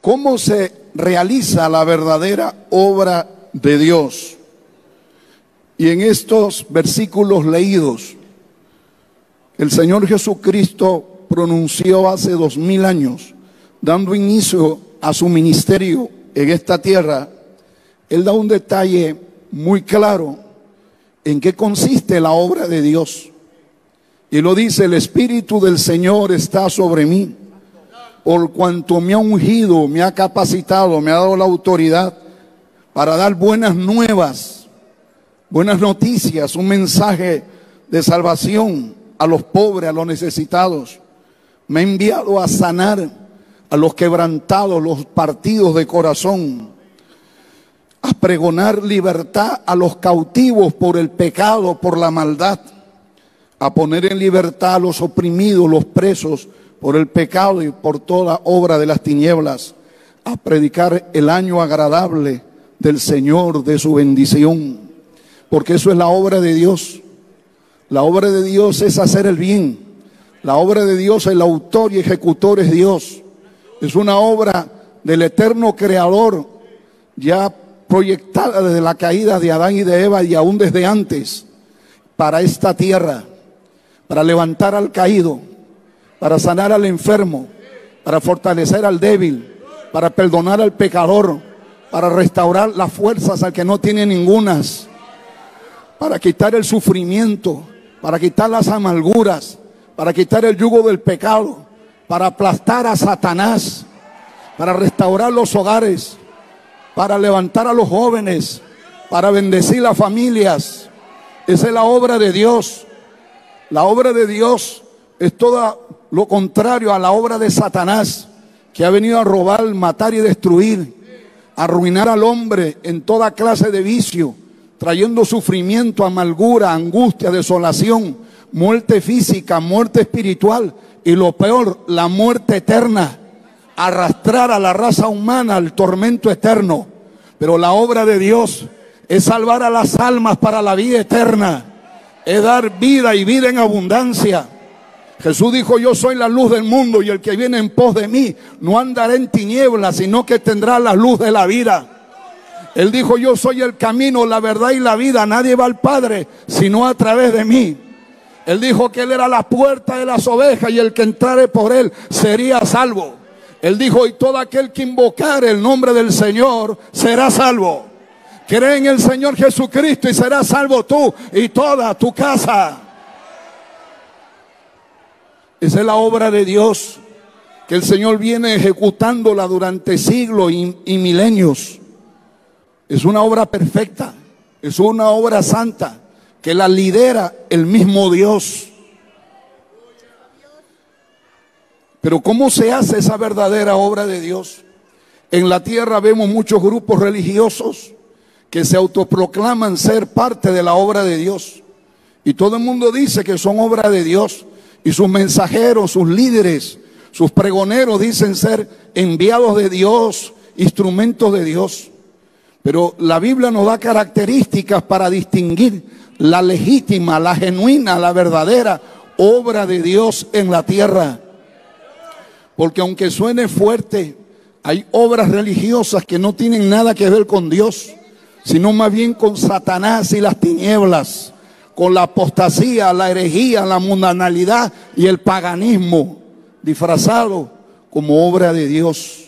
¿Cómo se realiza la verdadera obra de Dios? Y en estos versículos leídos, el Señor Jesucristo pronunció hace 2000 años, dando inicio a su ministerio en esta tierra. Él da un detalle muy claro en qué consiste la obra de Dios. Y lo dice: el Espíritu del Señor está sobre mí, por cuanto me ha ungido, me ha capacitado, me ha dado la autoridad para dar buenas nuevas, buenas noticias, un mensaje de salvación a los pobres, a los necesitados. Me ha enviado a sanar a los quebrantados, los partidos de corazón, a pregonar libertad a los cautivos por el pecado, por la maldad, a poner en libertad a los oprimidos, los presos por el pecado y por toda obra de las tinieblas, a predicar el año agradable del Señor, de su bendición, porque eso es la obra de Dios. La obra de Dios es hacer el bien. La obra de Dios, el autor y ejecutor es Dios. Es una obra del eterno Creador, ya proyectada desde la caída de Adán y de Eva y aún desde antes, para esta tierra, para levantar al caído, para sanar al enfermo, para fortalecer al débil, para perdonar al pecador, para restaurar las fuerzas al que no tiene ningunas, para quitar el sufrimiento, para quitar las amarguras, para quitar el yugo del pecado, para aplastar a Satanás, para restaurar los hogares, para levantar a los jóvenes, para bendecir las familias. Esa es la obra de Dios. La obra de Dios es todo lo contrario a la obra de Satanás, que ha venido a robar, matar y destruir, a arruinar al hombre en toda clase de vicio, trayendo sufrimiento, amargura, angustia, desolación, muerte física, muerte espiritual y lo peor, la muerte eterna, arrastrar a la raza humana al tormento eterno. Pero la obra de Dios es salvar a las almas para la vida eterna, es dar vida y vida en abundancia. Jesús dijo: yo soy la luz del mundo, y el que viene en pos de mí no andará en tinieblas, sino que tendrá la luz de la vida. Él dijo: yo soy el camino, la verdad y la vida, nadie va al Padre sino a través de mí. Él dijo que Él era la puerta de las ovejas, y el que entrare por Él sería salvo. Él dijo: y todo aquel que invocare el nombre del Señor será salvo. Cree en el Señor Jesucristo y serás salvo tú y toda tu casa. Esa es la obra de Dios, que el Señor viene ejecutándola durante siglos y milenios. Es una obra perfecta, es una obra santa, que la lidera el mismo Dios. Pero ¿cómo se hace esa verdadera obra de Dios? En la tierra vemos muchos grupos religiosos que se autoproclaman ser parte de la obra de Dios. Y todo el mundo dice que son obra de Dios. Y sus mensajeros, sus líderes, sus pregoneros dicen ser enviados de Dios, instrumentos de Dios. Pero la Biblia nos da características para distinguir la legítima, la genuina, la verdadera obra de Dios en la tierra. Porque aunque suene fuerte, hay obras religiosas que no tienen nada que ver con Dios, sino más bien con Satanás y las tinieblas, con la apostasía, la herejía, la mundanalidad y el paganismo, disfrazado como obra de Dios.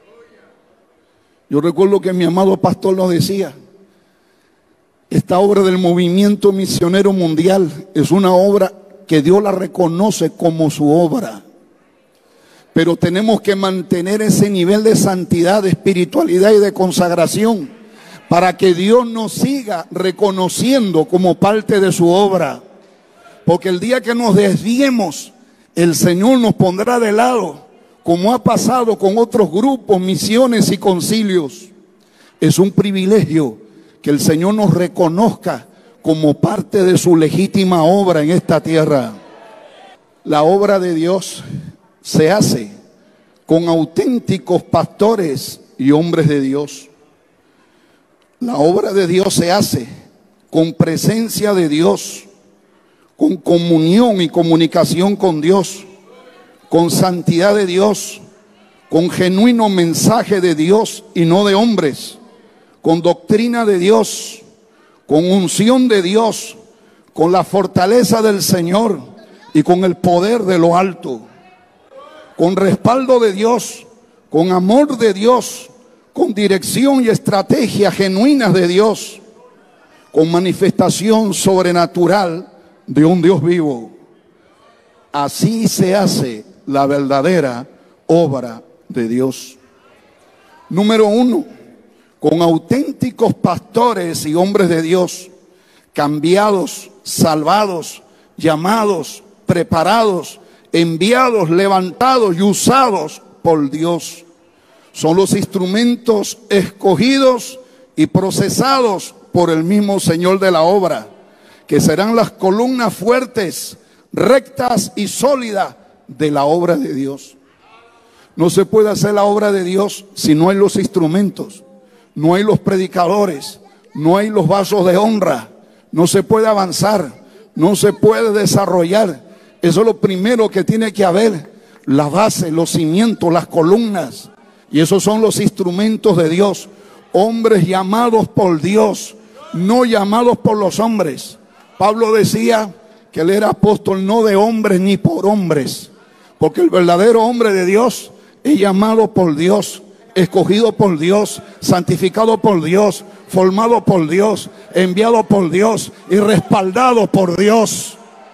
Yo recuerdo que mi amado pastor nos decía: esta obra del movimiento misionero mundial es una obra que Dios la reconoce como su obra. Pero tenemos que mantener ese nivel de santidad, de espiritualidad y de consagración, para que Dios nos siga reconociendo como parte de su obra. Porque el día que nos desviemos, el Señor nos pondrá de lado, como ha pasado con otros grupos, misiones y concilios. Es un privilegio que el Señor nos reconozca como parte de su legítima obra en esta tierra. La obra de Dios se hace con auténticos pastores y hombres de Dios. La obra de Dios se hace con presencia de Dios, con comunión y comunicación con Dios, con santidad de Dios, con genuino mensaje de Dios y no de hombres, con doctrina de Dios, con unción de Dios, con la fortaleza del Señor y con el poder de lo alto, con respaldo de Dios, con amor de Dios, con dirección y estrategia genuinas de Dios, con manifestación sobrenatural de un Dios vivo. Así se hace la verdadera obra de Dios. Número 1, con auténticos pastores y hombres de Dios, cambiados, salvados, llamados, preparados, enviados, levantados y usados por Dios. Son los instrumentos escogidos y procesados por el mismo Señor de la obra, que serán las columnas fuertes, rectas y sólidas de la obra de Dios. No se puede hacer la obra de Dios si no hay los instrumentos, no hay los predicadores, no hay los vasos de honra. No se puede avanzar, no se puede desarrollar. Eso es lo primero que tiene que haber, la base, los cimientos, las columnas. Y esos son los instrumentos de Dios, hombres llamados por Dios, no llamados por los hombres. Pablo decía que él era apóstol no de hombres ni por hombres, porque el verdadero hombre de Dios es llamado por Dios, escogido por Dios, santificado por Dios, formado por Dios, enviado por Dios y respaldado por Dios.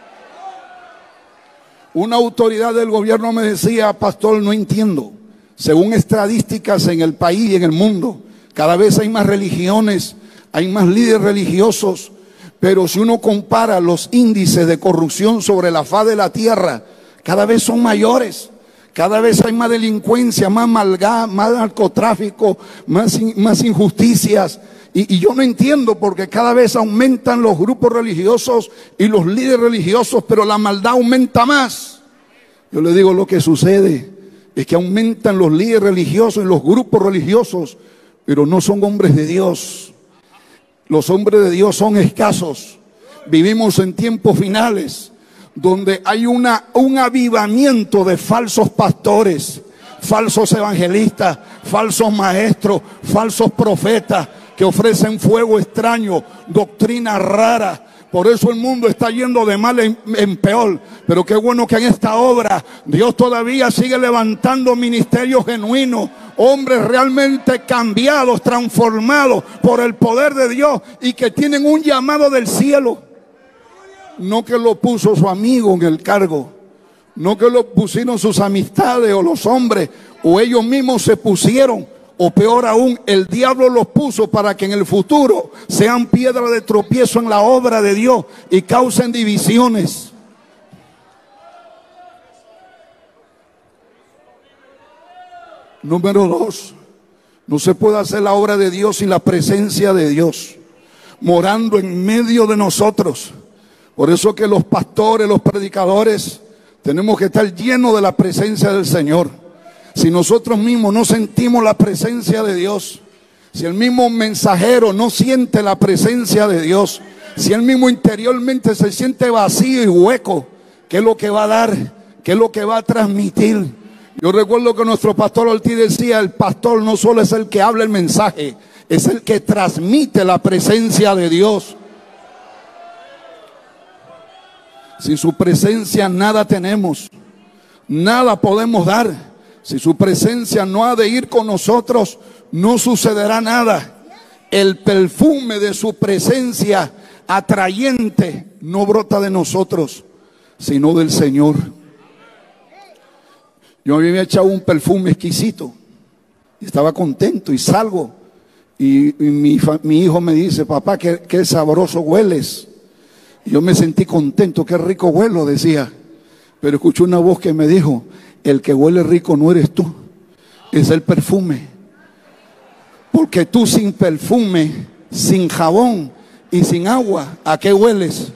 Una autoridad del gobierno me decía: pastor, no entiendo. Según estadísticas en el país y en el mundo, cada vez hay más religiones, hay más líderes religiosos, pero si uno compara los índices de corrupción sobre la faz de la tierra, cada vez son mayores. Cada vez hay más delincuencia, más maldad, más narcotráfico, más injusticias. Y yo no entiendo, porque cada vez aumentan los grupos religiosos y los líderes religiosos, pero la maldad aumenta más. Yo le digo, lo que sucede es que aumentan los líderes religiosos y los grupos religiosos, pero no son hombres de Dios. Los hombres de Dios son escasos. Vivimos en tiempos finales, donde hay un avivamiento de falsos pastores, falsos evangelistas, falsos maestros, falsos profetas que ofrecen fuego extraño, doctrina rara. Por eso el mundo está yendo de mal en peor. Pero qué bueno que en esta obra Dios todavía sigue levantando ministerios genuinos, hombres realmente cambiados, transformados por el poder de Dios y que tienen un llamado del cielo. No que lo puso su amigo en el cargo, no que lo pusieron sus amistades o los hombres, o ellos mismos se pusieron, o peor aún, el diablo los puso para que en el futuro sean piedra de tropiezo en la obra de Dios y causen divisiones. Número 2, no se puede hacer la obra de Dios sin la presencia de Dios morando en medio de nosotros. Por eso que los pastores, los predicadores, tenemos que estar llenos de la presencia del Señor. Si nosotros mismos no sentimos la presencia de Dios, si el mismo mensajero no siente la presencia de Dios, si él mismo interiormente se siente vacío y hueco, ¿qué es lo que va a dar? ¿Qué es lo que va a transmitir? Yo recuerdo que nuestro pastor Ortiz decía: el pastor no solo es el que habla el mensaje, es el que transmite la presencia de Dios. Sin su presencia nada tenemos, nada podemos dar. Si su presencia no ha de ir con nosotros, no sucederá nada. El perfume de su presencia atrayente no brota de nosotros, sino del Señor. Yo me había echado un perfume exquisito y estaba contento, y salgo y mi hijo me dice: papá, qué sabroso hueles. Y yo me sentí contento, qué rico huelo, decía. Pero escuché una voz que me dijo: el que huele rico no eres tú, es el perfume. Porque tú sin perfume, sin jabón y sin agua, ¿a qué hueles?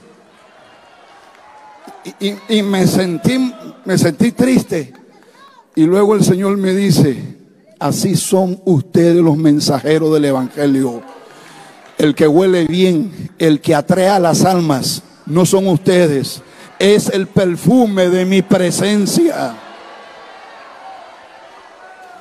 Y me sentí triste. Y luego el Señor me dice: así son ustedes los mensajeros del Evangelio. El que huele bien, el que atrae a las almas, no son ustedes, es el perfume de mi presencia.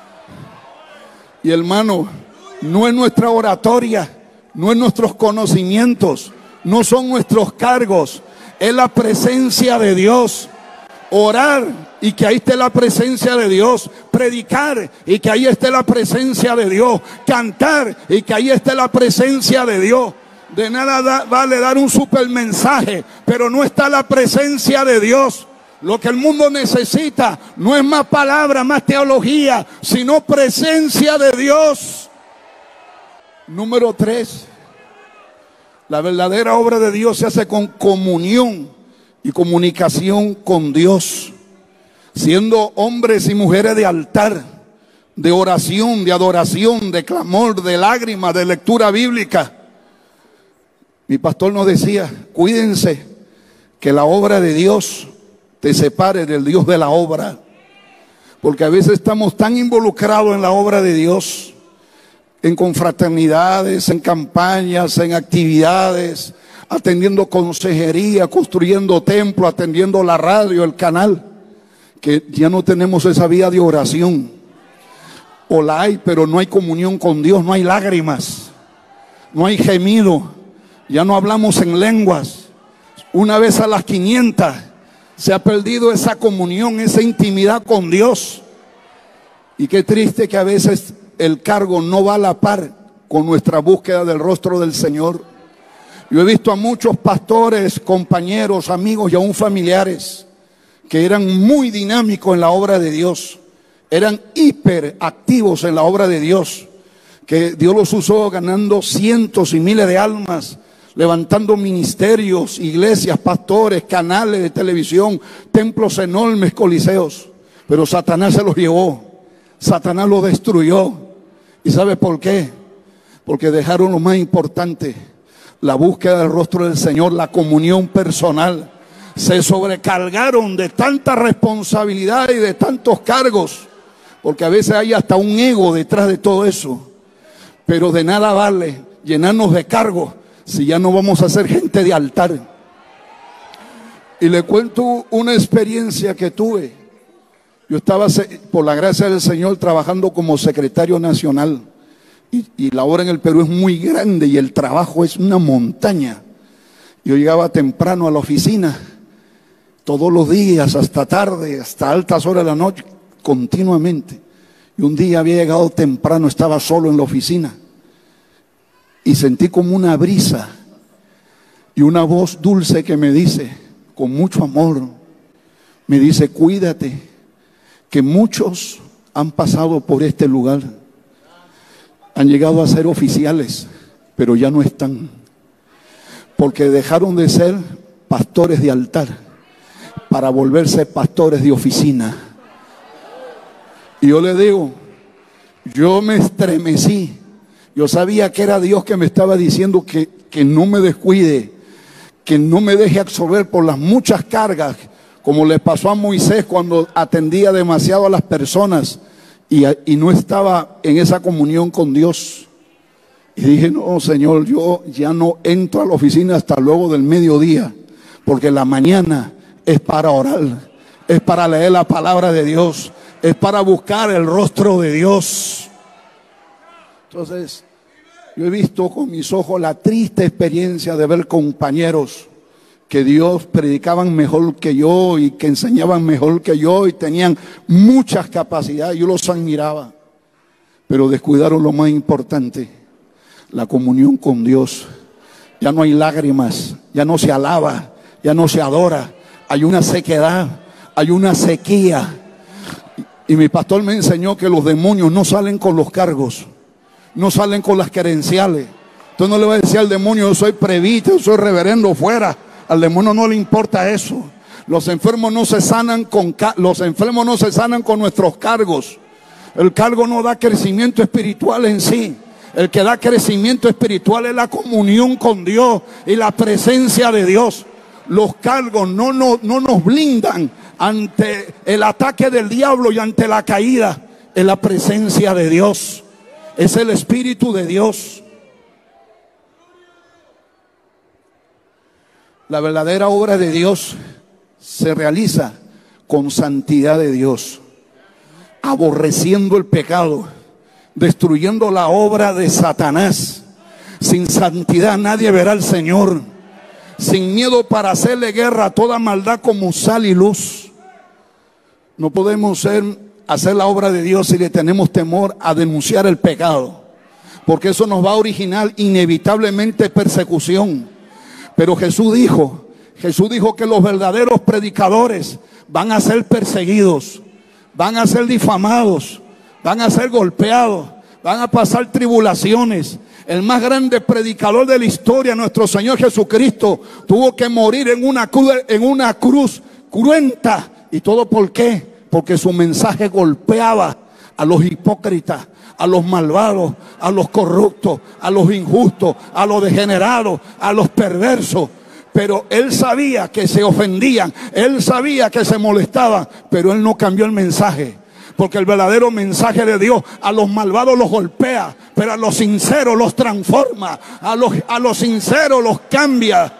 Y hermano, no es nuestra oratoria, no es nuestros conocimientos, no son nuestros cargos, es la presencia de Dios. Orar y que ahí esté la presencia de Dios. Predicar y que ahí esté la presencia de Dios. Cantar y que ahí esté la presencia de Dios. De nada vale dar un super mensaje, pero no está la presencia de Dios. Lo que el mundo necesita no es más palabra, más teología, sino presencia de Dios. Número 3. La verdadera obra de Dios se hace con comunión y comunicación con Dios, siendo hombres y mujeres de altar, de oración, de adoración, de clamor, de lágrimas, de lectura bíblica. Mi pastor nos decía, cuídense que la obra de Dios te separe del Dios de la obra, porque a veces estamos tan involucrados en la obra de Dios, en confraternidades, en campañas, en actividades, atendiendo consejería, construyendo templo, atendiendo la radio, el canal, que ya no tenemos esa vida de oración. O la hay, pero no hay comunión con Dios, no hay lágrimas, no hay gemido, ya no hablamos en lenguas. Una vez a las 500 se ha perdido esa comunión, esa intimidad con Dios. Y qué triste que a veces el cargo no va a la par con nuestra búsqueda del rostro del Señor. Yo he visto a muchos pastores, compañeros, amigos y aún familiares que eran muy dinámicos en la obra de Dios, eran hiperactivos en la obra de Dios, que Dios los usó ganando cientos y miles de almas, levantando ministerios, iglesias, pastores, canales de televisión, templos enormes, coliseos. Pero Satanás se los llevó, Satanás los destruyó. ¿Y sabe por qué? Porque dejaron lo más importante, la búsqueda del rostro del Señor, la comunión personal. Se sobrecargaron de tanta responsabilidad y de tantos cargos, porque a veces hay hasta un ego detrás de todo eso. Pero de nada vale llenarnos de cargos si ya no vamos a ser gente de altar. Y le cuento una experiencia que tuve. Yo estaba, por la gracia del Señor, trabajando como secretario nacional. Y la obra en el Perú es muy grande y el trabajo es una montaña. Yo llegaba temprano a la oficina, todos los días, hasta tarde, hasta altas horas de la noche, continuamente. Y un día había llegado temprano, estaba solo en la oficina. Y sentí como una brisa y una voz dulce que me dice, con mucho amor, me dice, cuídate, que muchos han pasado por este lugar, han llegado a ser oficiales, pero ya no están, porque dejaron de ser pastores de altar para volverse pastores de oficina. Y yo le digo, yo me estremecí. Yo sabía que era Dios que me estaba diciendo que no me descuide, que no me deje absorber por las muchas cargas, como le pasó a Moisés cuando atendía demasiado a las personas y no estaba en esa comunión con Dios. Y dije, no, Señor, yo ya no entro a la oficina hasta luego del mediodía, porque la mañana es para orar, es para leer la palabra de Dios, es para buscar el rostro de Dios. Entonces, yo he visto con mis ojos la triste experiencia de ver compañeros que Dios predicaban mejor que yo y que enseñaban mejor que yo y tenían muchas capacidades. Yo los admiraba, pero descuidaron lo más importante, la comunión con Dios. Ya no hay lágrimas, ya no se alaba, ya no se adora. Hay una sequedad, hay una sequía. Y mi pastor me enseñó que los demonios no salen con los cargos, no salen con las credenciales. Entonces no le va a decir al demonio, yo soy previto, yo soy reverendo, fuera. Al demonio no le importa eso. Los enfermos no se sanan con nuestros cargos. El cargo no da crecimiento espiritual en sí. El que da crecimiento espiritual es la comunión con Dios y la presencia de Dios. Los cargos no nos blindan ante el ataque del diablo y ante la caída. Es la presencia de Dios. Es el Espíritu de Dios. La verdadera obra de Dios se realiza con santidad de Dios, aborreciendo el pecado, destruyendo la obra de Satanás. Sin santidad nadie verá al Señor. Sin miedo para hacerle guerra a toda maldad como sal y luz. No podemos hacer la obra de Dios si le tenemos temor a denunciar el pecado, porque eso nos va a originar inevitablemente persecución. Pero Jesús dijo que los verdaderos predicadores van a ser perseguidos, van a ser difamados, van a ser golpeados, van a pasar tribulaciones. El más grande predicador de la historia, nuestro Señor Jesucristo, tuvo que morir en una cruz cruenta. ¿Y todo por qué? Porque su mensaje golpeaba a los hipócritas, a los malvados, a los corruptos, a los injustos, a los degenerados, a los perversos. Pero él sabía que se ofendían, él sabía que se molestaban, pero él no cambió el mensaje. Porque el verdadero mensaje de Dios a los malvados los golpea, pero a los sinceros los transforma, a los sinceros los cambia.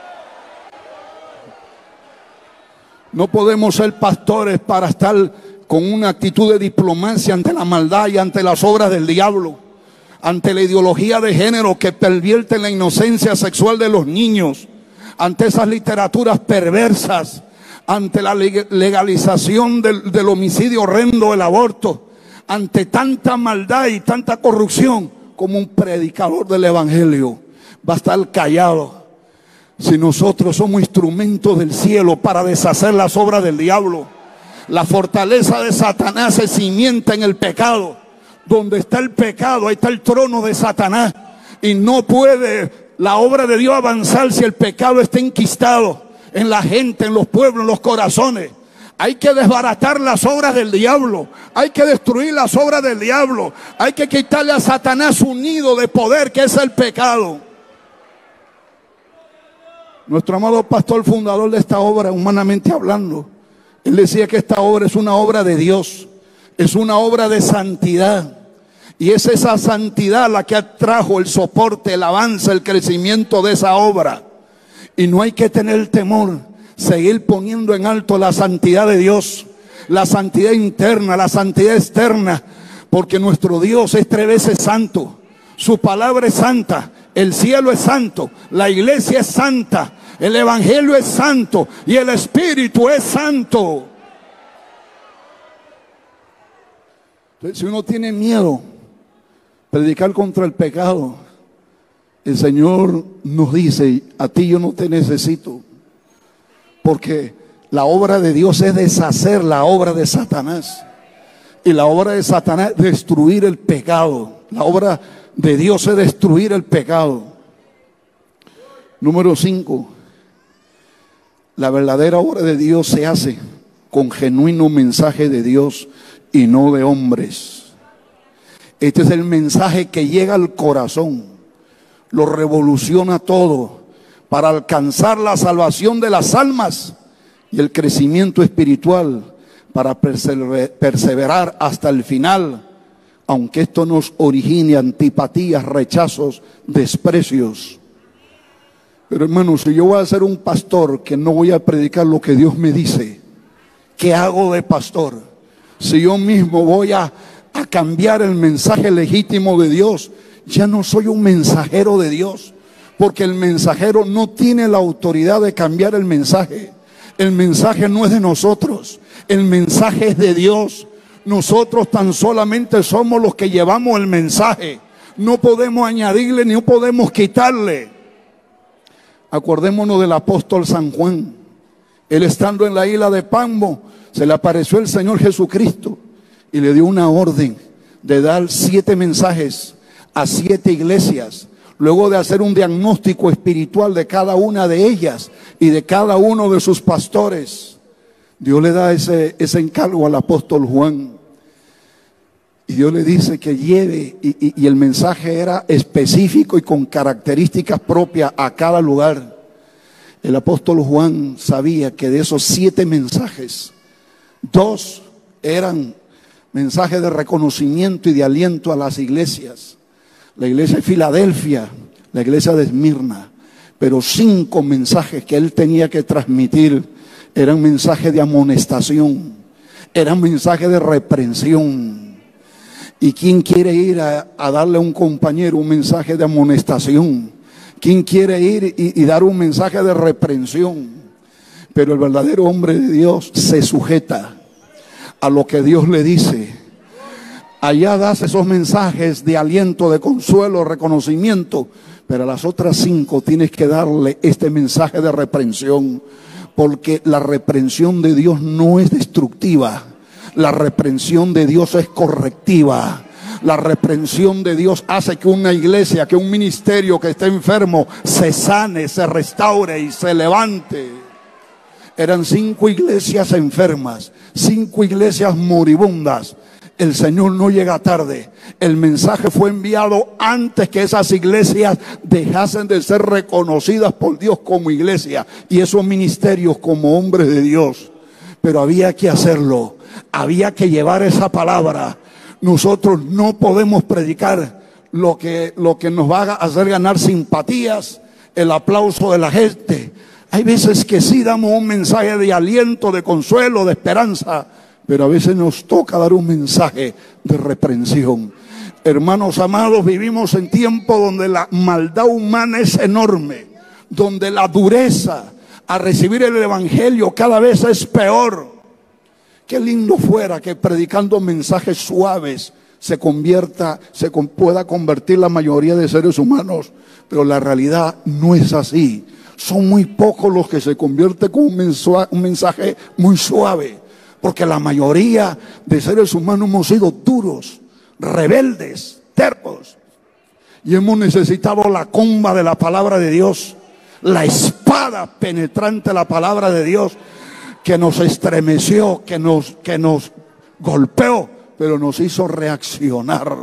No podemos ser pastores para estar con una actitud de diplomacia ante la maldad y ante las obras del diablo, ante la ideología de género que pervierte la inocencia sexual de los niños, ante esas literaturas perversas, ante la legalización del homicidio horrendo, el aborto, ante tanta maldad y tanta corrupción. Como un predicador del evangelio va a estar callado si nosotros somos instrumentos del cielo para deshacer las obras del diablo. La fortaleza de Satanás se cimienta en el pecado. Donde está el pecado, ahí está el trono de Satanás, y no puede la obra de Dios avanzar si el pecado está enquistado en la gente, en los pueblos, en los corazones. Hay que desbaratar las obras del diablo, hay que destruir las obras del diablo, hay que quitarle a Satanás un nido de poder que es el pecado. Nuestro amado pastor fundador de esta obra, humanamente hablando, él decía que esta obra es una obra de Dios, es una obra de santidad, y es esa santidad la que atrajo el soporte, el avance, el crecimiento de esa obra. Y no hay que tener temor, seguir poniendo en alto la santidad de Dios, la santidad interna, la santidad externa, porque nuestro Dios es 3 veces santo, su palabra es santa, el cielo es santo, la iglesia es santa, el evangelio es santo y el espíritu es santo. Entonces, si uno tiene miedo predicar contra el pecado, el Señor nos dice: a ti yo no te necesito, porque la obra de Dios es deshacer la obra de Satanás, y la obra de Satanás es destruir el pecado. La obra de Dios es destruir el pecado. Número 5, la verdadera obra de Dios se hace con genuino mensaje de Dios y no de hombres. Este es el mensaje que llega al corazón, lo revoluciona todo para alcanzar la salvación de las almas y el crecimiento espiritual, para perseverar hasta el final, aunque esto nos origine antipatías, rechazos, desprecios. Pero hermanos, si yo voy a ser un pastor que no voy a predicar lo que Dios me dice, ¿qué hago de pastor? Si yo mismo voy a cambiar el mensaje legítimo de Dios, ya no soy un mensajero de Dios, porque el mensajero no tiene la autoridad de cambiar el mensaje. El mensaje no es de nosotros, el mensaje es de Dios. Nosotros tan solamente somos los que llevamos el mensaje. No podemos añadirle ni podemos quitarle. Acordémonos del apóstol San Juan. Él, estando en la isla de Patmos, se le apareció el Señor Jesucristo y le dio una orden de dar 7 mensajes a 7 iglesias, luego de hacer un diagnóstico espiritual de cada una de ellas y de cada uno de sus pastores. Dios le da ese encargo al apóstol Juan, y Dios le dice que lleve, y el mensaje era específico y con características propias a cada lugar. El apóstol Juan sabía que de esos 7 mensajes, 2 eran mensajes de reconocimiento y de aliento a las iglesias: la iglesia de Filadelfia, la iglesia de Esmirna. Pero 5 mensajes que él tenía que transmitir eran mensajes de amonestación, eran mensajes de reprensión. ¿Y quién quiere ir a darle a un compañero un mensaje de amonestación? ¿Quién quiere ir y dar un mensaje de reprensión? Pero el verdadero hombre de Dios se sujeta a lo que Dios le dice. Allá das esos mensajes de aliento, de consuelo, reconocimiento, pero a las otras 5 tienes que darle este mensaje de reprensión, porque la reprensión de Dios no es destructiva, la reprensión de Dios es correctiva. La reprensión de Dios hace que una iglesia, que un ministerio que esté enfermo se sane, se restaure y se levante. Eran 5 iglesias enfermas, 5 iglesias moribundas. El Señor no llega tarde. El mensaje fue enviado antes que esas iglesias dejasen de ser reconocidas por Dios como iglesia y esos ministerios como hombres de Dios. Pero había que hacerlo, había que llevar esa palabra. Nosotros no podemos predicar lo que nos va a hacer ganar simpatías, el aplauso de la gente. Hay veces que sí damos un mensaje de aliento, de consuelo, de esperanza, pero a veces nos toca dar un mensaje de reprensión. Hermanos amados, vivimos en tiempos donde la maldad humana es enorme, donde la dureza a recibir el evangelio cada vez es peor. Qué lindo fuera que predicando mensajes suaves pueda convertir la mayoría de seres humanos, pero la realidad no es así. Son muy pocos los que se convierten con un mensaje muy suave, porque la mayoría de seres humanos hemos sido duros, rebeldes, tercos, y hemos necesitado la comba de la palabra de Dios, la espada penetrante de la palabra de Dios, que nos estremeció, que nos golpeó, pero nos hizo reaccionar.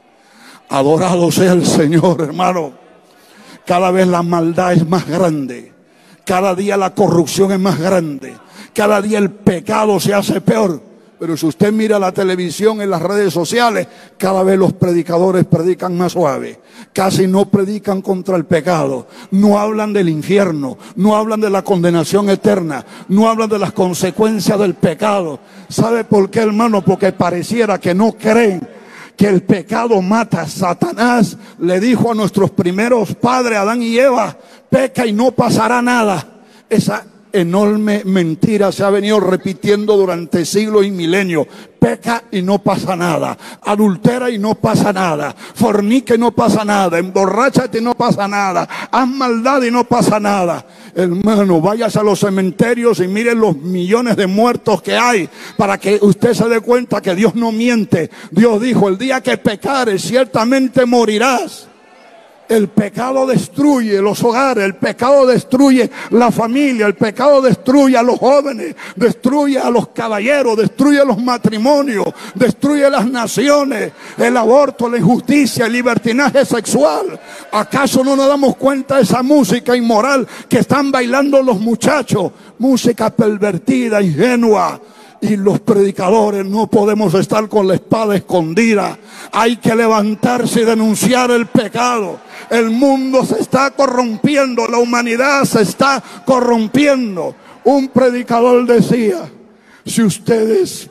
Adorado sea el Señor, hermano. Cada vez la maldad es más grande, cada día la corrupción es más grande, cada día el pecado se hace peor. Pero si usted mira la televisión, en las redes sociales, cada vez los predicadores predican más suave. Casi no predican contra el pecado. No hablan del infierno. No hablan de la condenación eterna. No hablan de las consecuencias del pecado. ¿Sabe por qué, hermano? Porque pareciera que no creen que el pecado mata. Satanás le dijo a nuestros primeros padres, Adán y Eva, peca y no pasará nada. Esa enorme mentira se ha venido repitiendo durante siglos y milenios. Peca y no pasa nada, adultera y no pasa nada, fornica y no pasa nada, emborráchate y no pasa nada, haz maldad y no pasa nada. Hermano, váyase a los cementerios y miren los millones de muertos que hay para que usted se dé cuenta que Dios no miente. Dios dijo, el día que pecares ciertamente morirás. El pecado destruye los hogares, el pecado destruye la familia, el pecado destruye a los jóvenes, destruye a los caballeros, destruye los matrimonios, destruye las naciones, el aborto, la injusticia, el libertinaje sexual. ¿Acaso no nos damos cuenta de esa música inmoral que están bailando los muchachos? Música pervertida, ingenua. Y los predicadores no podemos estar con la espada escondida. Hay que levantarse y denunciar el pecado. El mundo se está corrompiendo, la humanidad se está corrompiendo. Un predicador decía, si ustedes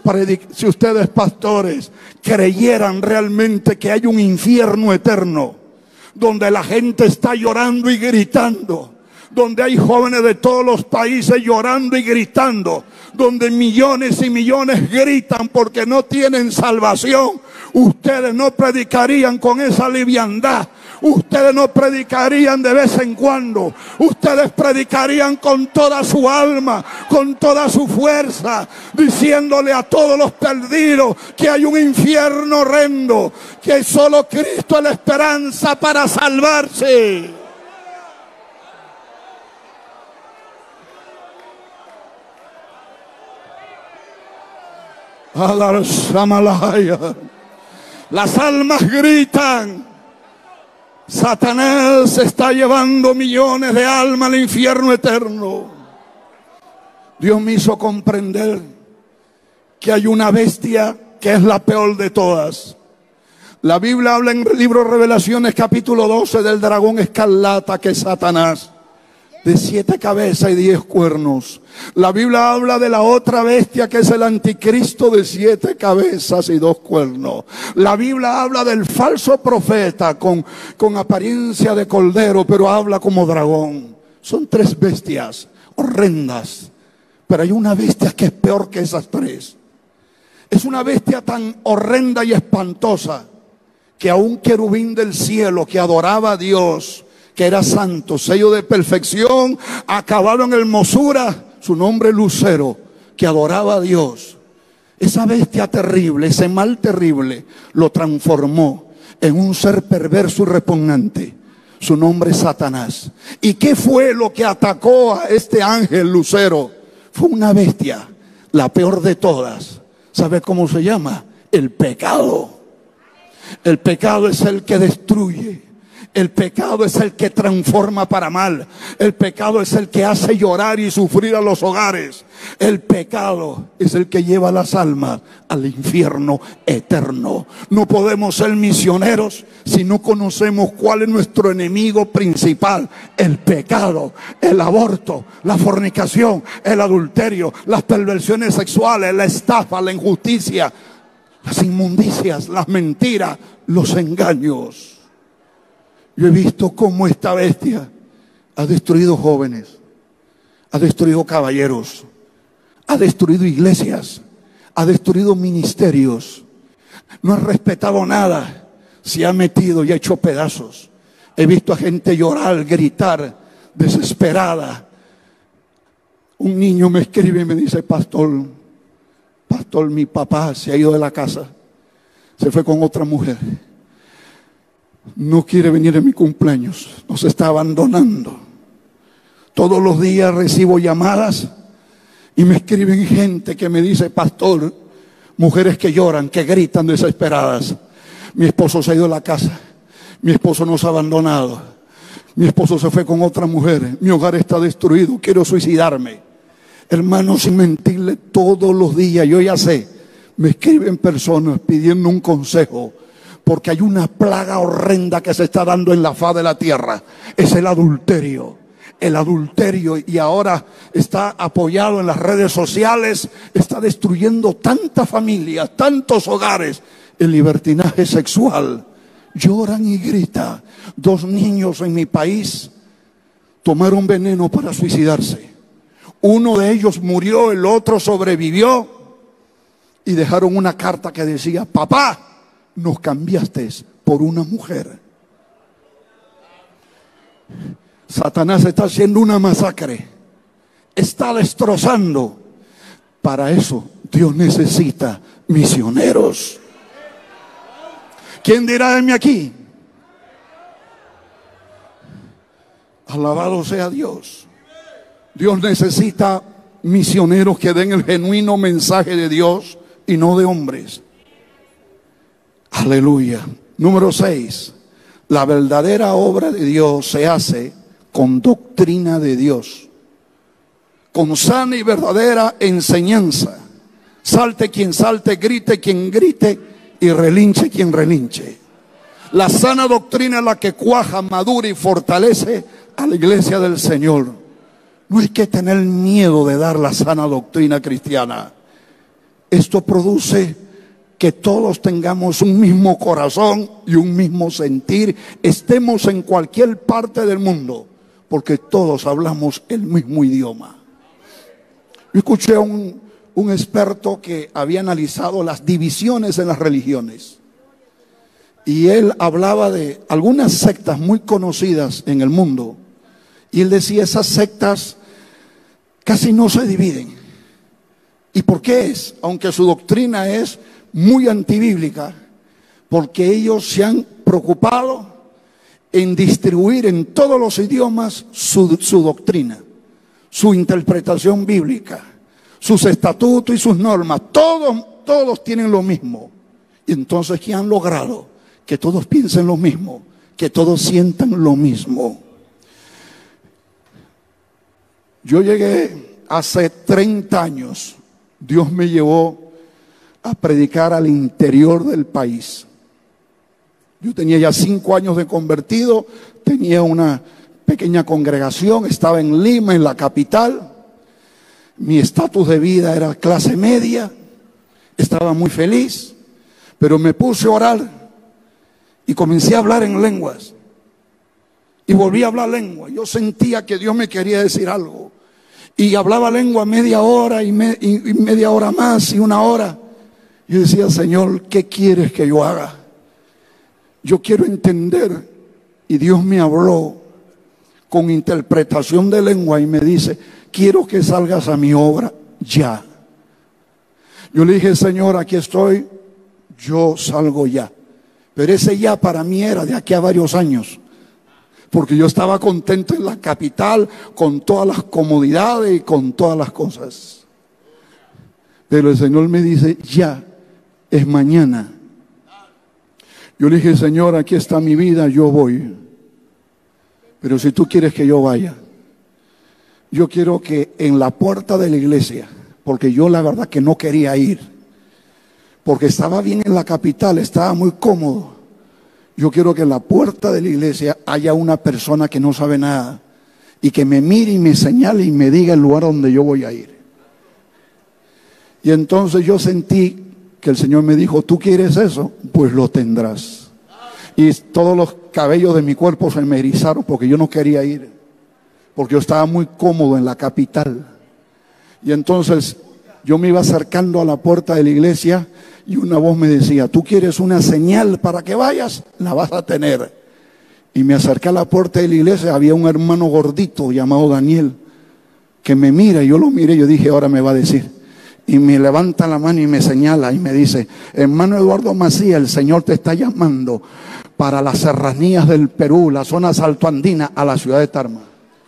pastores creyeran realmente que hay un infierno eterno, donde la gente está llorando y gritando, donde hay jóvenes de todos los países llorando y gritando, donde millones y millones gritan porque no tienen salvación, ustedes no predicarían con esa liviandad, ustedes no predicarían de vez en cuando, ustedes predicarían con toda su alma, con toda su fuerza, diciéndole a todos los perdidos que hay un infierno horrendo, que solo Cristo es la esperanza para salvarse. Las almas gritan. Satanás está llevando millones de almas al infierno eterno. Dios me hizo comprender que hay una bestia que es la peor de todas. La Biblia habla en el libro Revelaciones capítulo 12 del dragón escarlata, que es Satanás. de 7 cabezas y 10 cuernos. La Biblia habla de la otra bestia que es el anticristo de 7 cabezas y 2 cuernos. La Biblia habla del falso profeta con apariencia de cordero, pero habla como dragón. Son 3 bestias horrendas, pero hay una bestia que es peor que esas 3. Es una bestia tan horrenda y espantosa que a un querubín del cielo que adoraba a Dios, que era santo, sello de perfección, acabado en hermosura, su nombre Lucero, que adoraba a Dios. Esa bestia terrible, ese mal terrible, lo transformó en un ser perverso y repugnante. Su nombre es Satanás. ¿Y qué fue lo que atacó a este ángel Lucero? Fue una bestia, la peor de todas. ¿Sabe cómo se llama? El pecado. El pecado es el que destruye. El pecado es el que transforma para mal. El pecado es el que hace llorar y sufrir a los hogares. El pecado es el que lleva las almas al infierno eterno. No podemos ser misioneros si no conocemos cuál es nuestro enemigo principal. El pecado, el aborto, la fornicación, el adulterio, las perversiones sexuales, la estafa, la injusticia, las inmundicias, las mentiras, los engaños. Yo he visto cómo esta bestia ha destruido jóvenes, ha destruido caballeros, ha destruido iglesias, ha destruido ministerios. No ha respetado nada, se ha metido y ha hecho pedazos. He visto a gente llorar, gritar, desesperada. Un niño me escribe y me dice: pastor, mi papá se ha ido de la casa, se fue con otra mujer. No quiere venir en mi cumpleaños, nos está abandonando. Todos los días recibo llamadas y me escriben gente que me dice: pastor, mujeres que lloran, que gritan desesperadas. Mi esposo se ha ido de la casa, mi esposo nos ha abandonado, mi esposo se fue con otra mujer, mi hogar está destruido, quiero suicidarme. Hermanos, sin mentirle, todos los días, yo ya sé, me escriben personas pidiendo un consejo. Porque hay una plaga horrenda que se está dando en la faz de la tierra. Es el adulterio. El adulterio, y ahora está apoyado en las redes sociales, está destruyendo tantas familias, tantos hogares. El libertinaje sexual. Lloran y gritan. 2 niños en mi país tomaron veneno para suicidarse. Uno de ellos murió, el otro sobrevivió. Y dejaron una carta que decía: papá, nos cambiaste por una mujer. Satanás está haciendo una masacre, está destrozando. Para eso Dios necesita misioneros. ¿Quién dirá de mí aquí? Alabado sea Dios. Dios necesita misioneros que den el genuino mensaje de Dios y no de hombres. Aleluya. Número 6. La verdadera obra de Dios se hace con doctrina de Dios, con sana y verdadera enseñanza. Salte quien salte, grite quien grite y relinche quien relinche. La sana doctrina es la que cuaja, madura y fortalece a la iglesia del Señor. No hay que tener miedo de dar la sana doctrina cristiana. Esto produce que todos tengamos un mismo corazón y un mismo sentir, estemos en cualquier parte del mundo, porque todos hablamos el mismo idioma. Yo escuché a un experto que había analizado las divisiones en las religiones, y él hablaba de algunas sectas muy conocidas en el mundo, y él decía: esas sectas casi no se dividen. ¿Y por qué es? Aunque su doctrina es muy antibíblica, porque ellos se han preocupado en distribuir en todos los idiomas su doctrina, su interpretación bíblica, sus estatutos y sus normas. Todos tienen lo mismo. Y entonces, ¿qué han logrado? Que todos piensen lo mismo, que todos sientan lo mismo. Yo llegué hace 30 años, Dios me llevó a predicar al interior del país. Yo tenía ya 5 años de convertido, tenía una pequeña congregación, estaba en Lima, en la capital. Mi estatus de vida era clase media, estaba muy feliz, pero me puse a orar y comencé a hablar en lenguas. Y volví a hablar lengua. Yo sentía que Dios me quería decir algo. Y hablaba lengua media hora y media hora más y una hora. Yo decía, Señor, ¿qué quieres que yo haga? Yo quiero entender. Y Dios me habló con interpretación de lengua y me dice, quiero que salgas a mi obra ya. Yo le dije, Señor, aquí estoy, yo salgo ya. Pero ese ya para mí era de aquí a varios años. Porque yo estaba contento en la capital, con todas las comodidades y con todas las cosas. Pero el Señor me dice, ya, es mañana. Yo le dije, Señor, aquí está mi vida, yo voy. Pero si tú quieres que yo vaya, yo quiero que en la puerta de la iglesia, porque yo la verdad que no quería ir, porque estaba bien en la capital, estaba muy cómodo. Yo quiero que en la puerta de la iglesia haya una persona que no sabe nada y que me mire y me señale y me diga el lugar donde yo voy a ir. Y entonces yo sentí que el Señor me dijo, ¿tú quieres eso? Pues lo tendrás. Y todos los cabellos de mi cuerpo se me erizaron porque yo no quería ir, porque yo estaba muy cómodo en la capital. Y entonces yo me iba acercando a la puerta de la iglesia y una voz me decía, ¿tú quieres una señal para que vayas? La vas a tener. Y me acerqué a la puerta de la iglesia, había un hermano gordito llamado Daniel, que me mira, y yo lo miré, yo dije, ahora me va a decir. Y me levanta la mano y me señala y me dice, hermano Eduardo Macías, el Señor te está llamando para las serranías del Perú, la zona saltoandina, a la ciudad de Tarma.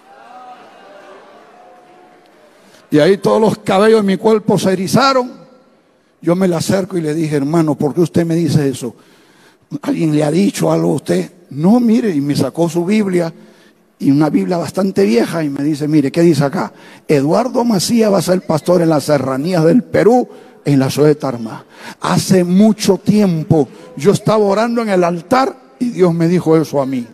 Y ahí todos los cabellos de mi cuerpo se erizaron. Yo me le acerco y le dije, hermano, ¿por qué usted me dice eso? ¿Alguien le ha dicho algo a usted? No, mire, y me sacó su Biblia, y una Biblia bastante vieja, y me dice, mire, ¿qué dice acá? Eduardo Macías va a ser pastor en las serranías del Perú, en la ciudad de Tarma. Hace mucho tiempo yo estaba orando en el altar y Dios me dijo eso a mí.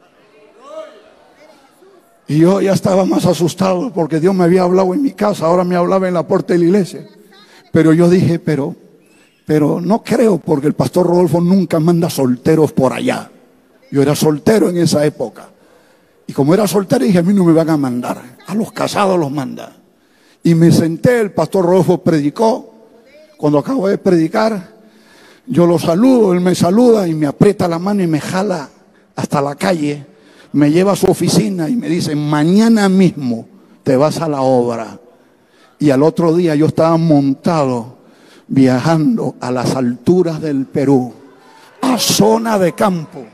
Y yo ya estaba más asustado porque Dios me había hablado en mi casa, ahora me hablaba en la puerta de la iglesia. Pero yo dije, pero no creo, porque el pastor Rodolfo nunca manda solteros por allá. Yo era soltero en esa época. Y como era soltero dije, a mí no me van a mandar, a los casados los manda. Y me senté, el pastor Rodolfo predicó. Cuando acabo de predicar, yo lo saludo, él me saluda y me aprieta la mano y me jala hasta la calle. Me lleva a su oficina y me dice, mañana mismo te vas a la obra. Y al otro día yo estaba montado, viajando a las alturas del Perú, a zona de campo,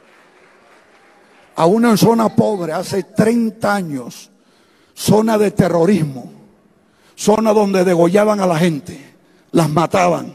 a una zona pobre, hace 30 años, zona de terrorismo, zona donde degollaban a la gente, las mataban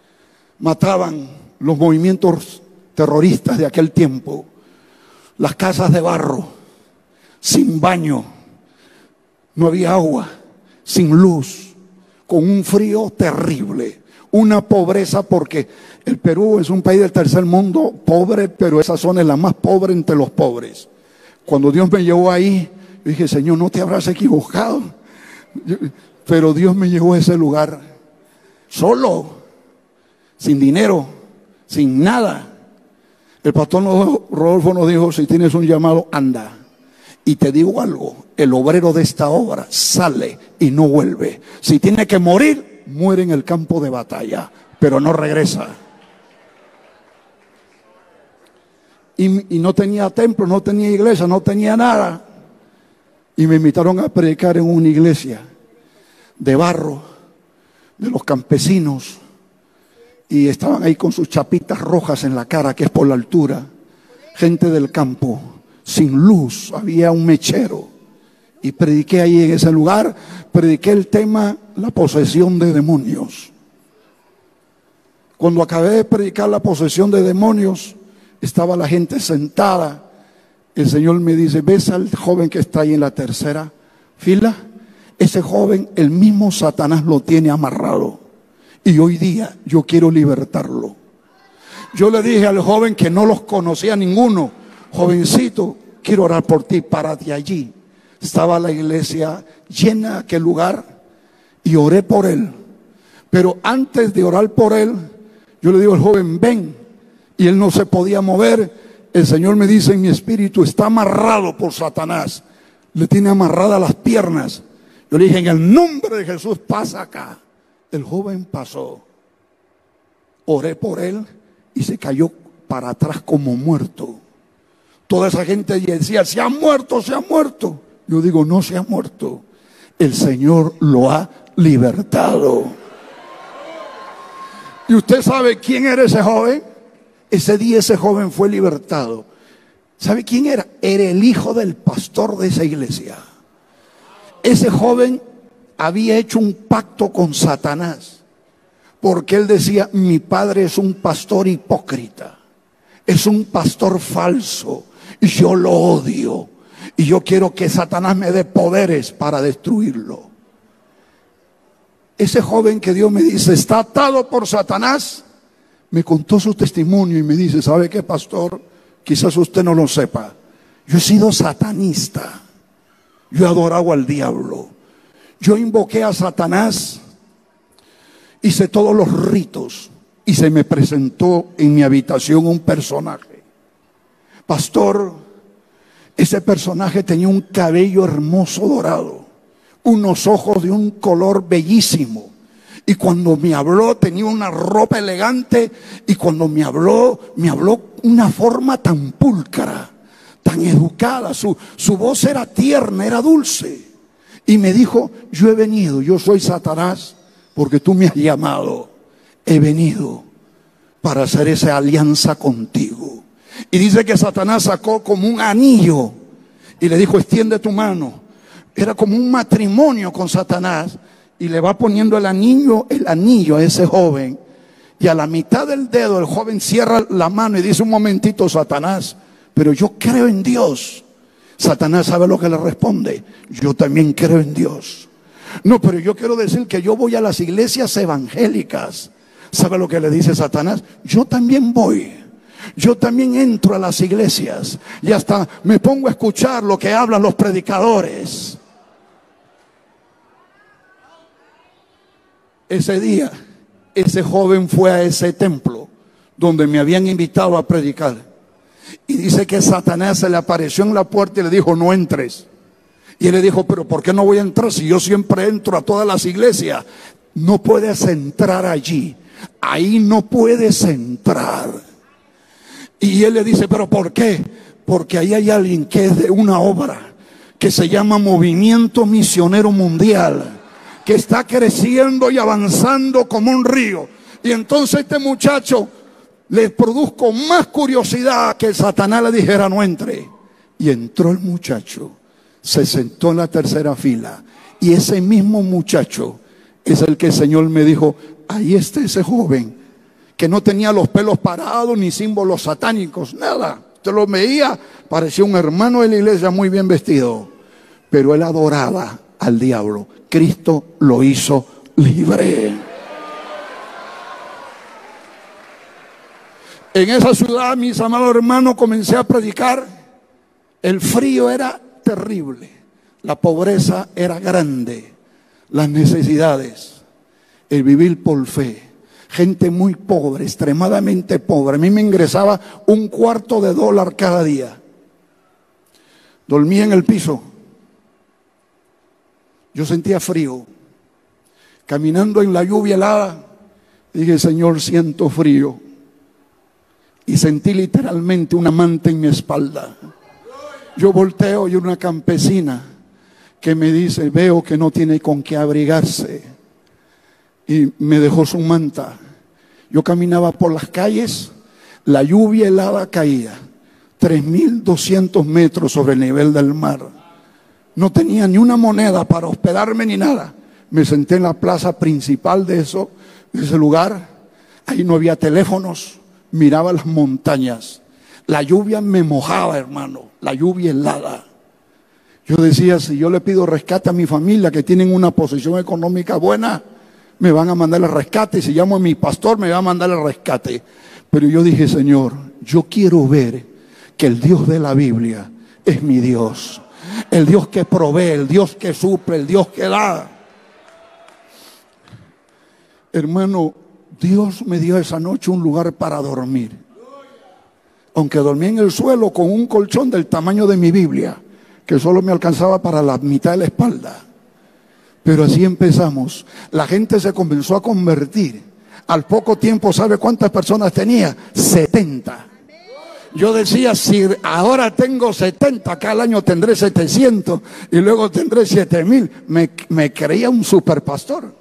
los movimientos terroristas de aquel tiempo. Las casas de barro, sin baño, no había agua, sin luz, con un frío terrible, una pobreza, porque el Perú es un país del tercer mundo pobre, pero esa zona es la más pobre entre los pobres. Cuando Dios me llevó ahí, yo dije, Señor, no te habrás equivocado. Pero Dios me llevó a ese lugar, solo, sin dinero, sin nada. El pastor Rodolfo nos dijo, si tienes un llamado, anda. Y te digo algo, el obrero de esta obra sale y no vuelve. Si tiene que morir, muere en el campo de batalla, pero no regresa. Y no tenía templo, no tenía iglesia, no tenía nada. Y me invitaron a predicar en una iglesia de barro, de los campesinos. Y estaban ahí con sus chapitas rojas en la cara, que es por la altura. Gente del campo, sin luz, había un mechero. Y prediqué ahí en ese lugar, prediqué el tema, la posesión de demonios. Cuando acabé de predicar la posesión de demonios, estaba la gente sentada. El Señor me dice, ¿ves al joven que está ahí en la tercera fila? Ese joven, el mismo Satanás lo tiene amarrado. Y hoy día yo quiero libertarlo. Yo le dije al joven, que no los conocía ninguno, jovencito, quiero orar por ti. Párate allí. Estaba la iglesia llena, aquel lugar, y oré por él. Pero antes de orar por él, yo le digo al joven, ven. Y él no se podía mover. El Señor me dice en mi espíritu, está amarrado por Satanás. Le tiene amarradas las piernas. Yo le dije, en el nombre de Jesús, pasa acá. El joven pasó. Oré por él y se cayó para atrás como muerto. Toda esa gente decía, se ha muerto, se ha muerto. Yo digo, no se ha muerto. El Señor lo ha libertado. ¿Y usted sabe quién era ese joven? Ese día ese joven fue libertado. ¿Sabe quién era? Era el hijo del pastor de esa iglesia. Ese joven había hecho un pacto con Satanás, porque él decía, mi padre es un pastor hipócrita, es un pastor falso, y yo lo odio, y yo quiero que Satanás me dé poderes para destruirlo. Ese joven que Dios me dice, está atado por Satanás, me contó su testimonio y me dice, ¿sabe qué, pastor? Quizás usted no lo sepa, yo he sido satanista. Yo he adorado al diablo. Yo invoqué a Satanás, hice todos los ritos y se me presentó en mi habitación un personaje. Pastor, ese personaje tenía un cabello hermoso dorado, unos ojos de un color bellísimo. Y cuando me habló tenía una ropa elegante y cuando me habló una forma tan pulcra, tan educada, su voz era tierna, era dulce. Y me dijo, yo he venido, yo soy Satanás, porque tú me has llamado. He venido para hacer esa alianza contigo. Y dice que Satanás sacó como un anillo y le dijo, extiende tu mano. Era como un matrimonio con Satanás. Y le va poniendo el anillo a ese joven. Y a la mitad del dedo el joven cierra la mano y dice, un momentito, Satanás, pero yo creo en Dios. Satanás sabe lo que le responde, yo también creo en Dios. No, pero yo quiero decir que yo voy a las iglesias evangélicas. ¿Sabe lo que le dice Satanás? Yo también voy. Yo también entro a las iglesias y hasta me pongo a escuchar lo que hablan los predicadores. Ese día, ese joven fue a ese templo donde me habían invitado a predicar. Y dice que Satanás se le apareció en la puerta y le dijo, no entres. Y él le dijo, pero ¿por qué no voy a entrar si yo siempre entro a todas las iglesias? No puedes entrar allí. Ahí no puedes entrar. Y él le dice, ¿pero por qué? Porque ahí hay alguien que es de una obra que se llama Movimiento Misionero Mundial, que está creciendo y avanzando como un río. Y entonces este muchacho le produjo más curiosidad que Satanás le dijera no entre. Y entró el muchacho, se sentó en la tercera fila. Y ese mismo muchacho es el que el Señor me dijo, ahí está ese joven que no tenía los pelos parados ni símbolos satánicos, nada. Usted lo veía, parecía un hermano de la iglesia muy bien vestido, pero él adoraba al diablo. Cristo lo hizo libre. En esa ciudad, mis amados hermanos, comencé a predicar. El frío era terrible, la pobreza era grande, las necesidades, el vivir por fe. Gente muy pobre, extremadamente pobre. A mí me ingresaba $0.25 cada día. Dormía en el piso. Yo sentía frío. Caminando en la lluvia helada, dije, Señor, siento frío. Y sentí literalmente una manta en mi espalda. Yo volteo y una campesina que me dice, veo que no tiene con qué abrigarse. Y me dejó su manta. Yo caminaba por las calles, la lluvia helada caía, 3.200 metros sobre el nivel del mar. No tenía ni una moneda para hospedarme ni nada. Me senté en la plaza principal de ese lugar. Ahí no había teléfonos, miraba las montañas. La lluvia me mojaba, hermano, la lluvia helada. Yo decía, si yo le pido rescate a mi familia que tienen una posición económica buena, me van a mandar el rescate. Si llamo a mi pastor, me va a mandar el rescate. Pero yo dije, Señor, yo quiero ver que el Dios de la Biblia es mi Dios. El Dios que provee, el Dios que suple, el Dios que da. Hermano, Dios me dio esa noche un lugar para dormir. Aunque dormí en el suelo con un colchón del tamaño de mi Biblia, que solo me alcanzaba para la mitad de la espalda. Pero así empezamos. La gente se comenzó a convertir. Al poco tiempo, ¿sabe cuántas personas tenía? 70. Yo decía, si ahora tengo 70, acá al año tendré 700 y luego tendré 7000. Me creía un superpastor.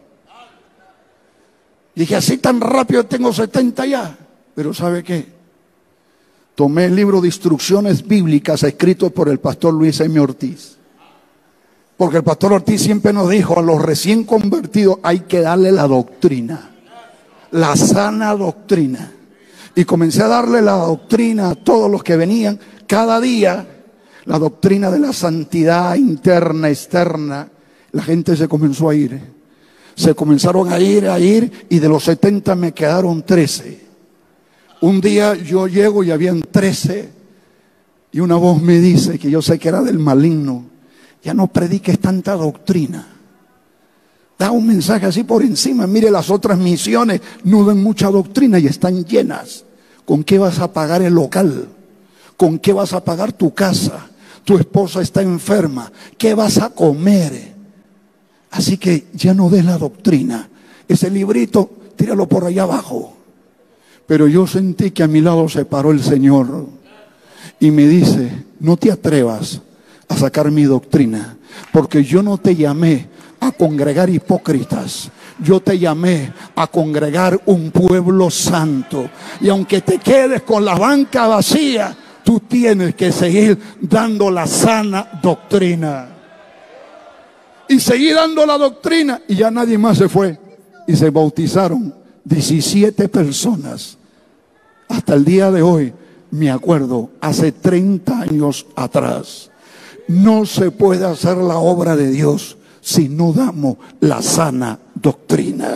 Dije, así tan rápido tengo 70 ya. Pero ¿sabe qué? Tomé el libro de instrucciones bíblicas escrito por el pastor Luis M. Ortiz. Porque el pastor Ortiz siempre nos dijo, a los recién convertidos hay que darle la doctrina. La sana doctrina. Y comencé a darle la doctrina a todos los que venían. Cada día, la doctrina de la santidad interna, externa. La gente se comenzó a ir. Se comenzaron a ir. Y de los 70 me quedaron 13. Un día yo llego y habían 13. Y una voz me dice, que yo sé que era del maligno: ya no prediques tanta doctrina. Da un mensaje así por encima. Mire, las otras misiones no dan mucha doctrina y están llenas. ¿Con qué vas a pagar el local? ¿Con qué vas a pagar tu casa? Tu esposa está enferma. ¿Qué vas a comer? Así que ya no des la doctrina. Ese librito, tíralo por allá abajo. Pero yo sentí que a mi lado se paró el Señor y me dice: no te atrevas a sacar mi doctrina, porque yo no te llamé a congregar hipócritas. Yo te llamé a congregar un pueblo santo. Y aunque te quedes con la banca vacía, tú tienes que seguir dando la sana doctrina. Y seguí dando la doctrina y ya nadie más se fue. Y se bautizaron 17 personas. Hasta el día de hoy me acuerdo, hace 30 años atrás. No se puede hacer la obra de Dios si no damos la sana doctrina.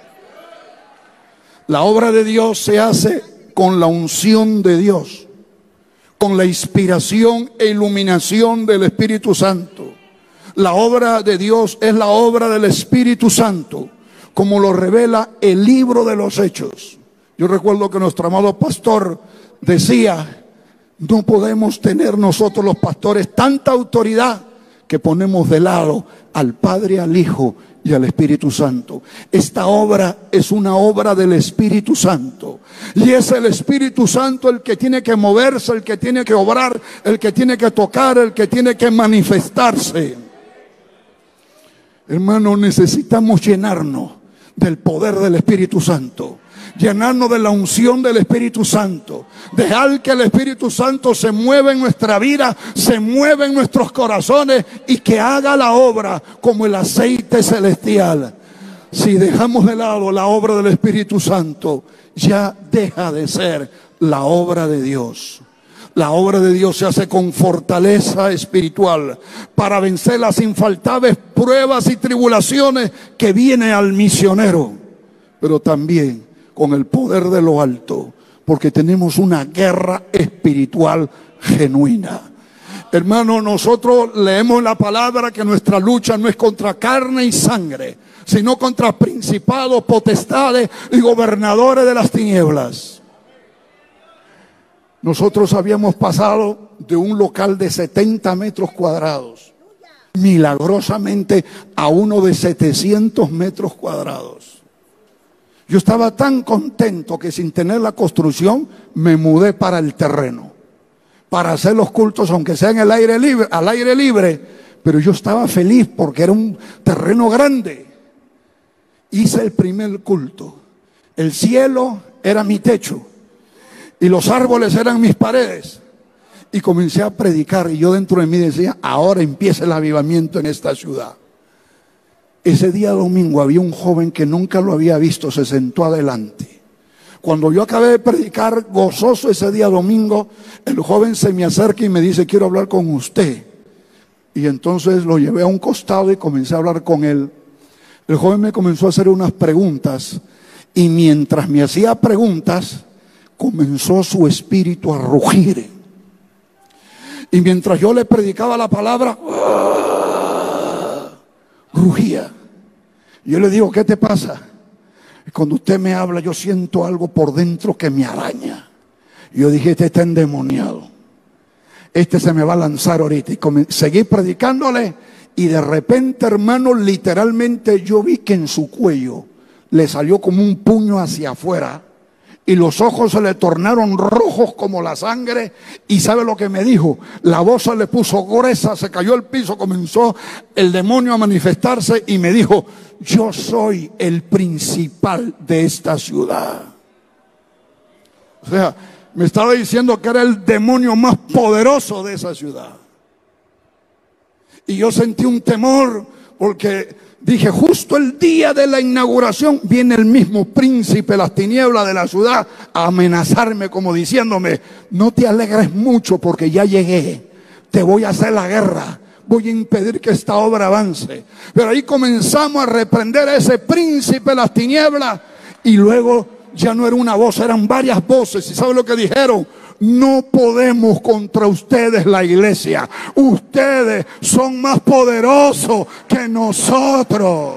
La obra de Dios se hace con la unción de Dios, con la inspiración e iluminación del Espíritu Santo. La obra de Dios es la obra del Espíritu Santo, como lo revela el libro de los Hechos. Yo recuerdo que nuestro amado pastor decía: no podemos tener nosotros los pastores tanta autoridad que ponemos de lado al Padre, al Hijo y al Espíritu Santo. Esta obra es una obra del Espíritu Santo. Y es el Espíritu Santo el que tiene que moverse, el que tiene que obrar, el que tiene que tocar, el que tiene que manifestarse. Hermanos, necesitamos llenarnos del poder del Espíritu Santo. Llenarnos de la unción del Espíritu Santo. Dejar que el Espíritu Santo se mueva en nuestra vida, se mueva en nuestros corazones y que haga la obra como el aceite celestial. Si dejamos de lado la obra del Espíritu Santo, ya deja de ser la obra de Dios. La obra de Dios se hace con fortaleza espiritual para vencer las infaltables pruebas y tribulaciones que vienen al misionero, pero también con el poder de lo alto, porque tenemos una guerra espiritual genuina. Hermano, nosotros leemos la palabra que nuestra lucha no es contra carne y sangre, sino contra principados, potestades y gobernadores de las tinieblas. Nosotros habíamos pasado de un local de 70 metros cuadrados, milagrosamente, a uno de 700 metros cuadrados. Yo estaba tan contento que sin tener la construcción me mudé para el terreno, para hacer los cultos, aunque sea en el aire libre, al aire libre, pero yo estaba feliz porque era un terreno grande. Hice el primer culto. El cielo era mi techo y los árboles eran mis paredes. Y comencé a predicar y yo dentro de mí decía: ahora empieza el avivamiento en esta ciudad. Ese día domingo había un joven que nunca lo había visto, se sentó adelante. Cuando yo acabé de predicar gozoso ese día domingo, el joven se me acerca y me dice: quiero hablar con usted. Y entonces lo llevé a un costado y comencé a hablar con él. El joven me comenzó a hacer unas preguntas y mientras me hacía preguntas, comenzó su espíritu a rugir. Y mientras yo le predicaba la palabra, rugía. Yo le digo, ¿qué te pasa? Y cuando usted me habla, yo siento algo por dentro que me araña. Y yo dije, este está endemoniado. Este se me va a lanzar ahorita. Y seguí predicándole. Y de repente, hermano, literalmente yo vi que en su cuello le salió como un puño hacia afuera. Y los ojos se le tornaron rojos como la sangre. Y ¿sabe lo que me dijo? La voz se le puso gruesa, se cayó al piso, comenzó el demonio a manifestarse y me dijo, yo soy el principal de esta ciudad. O sea, me estaba diciendo que era el demonio más poderoso de esa ciudad. Y yo sentí un temor porque dije, justo el día de la inauguración viene el mismo príncipe de las tinieblas de la ciudad a amenazarme como diciéndome, no te alegres mucho porque ya llegué, te voy a hacer la guerra, voy a impedir que esta obra avance. Pero ahí comenzamos a reprender a ese príncipe de las tinieblas y luego ya no era una voz, eran varias voces. ¿Y sabe lo que dijeron? No podemos contra ustedes, la iglesia. Ustedes son más poderosos que nosotros.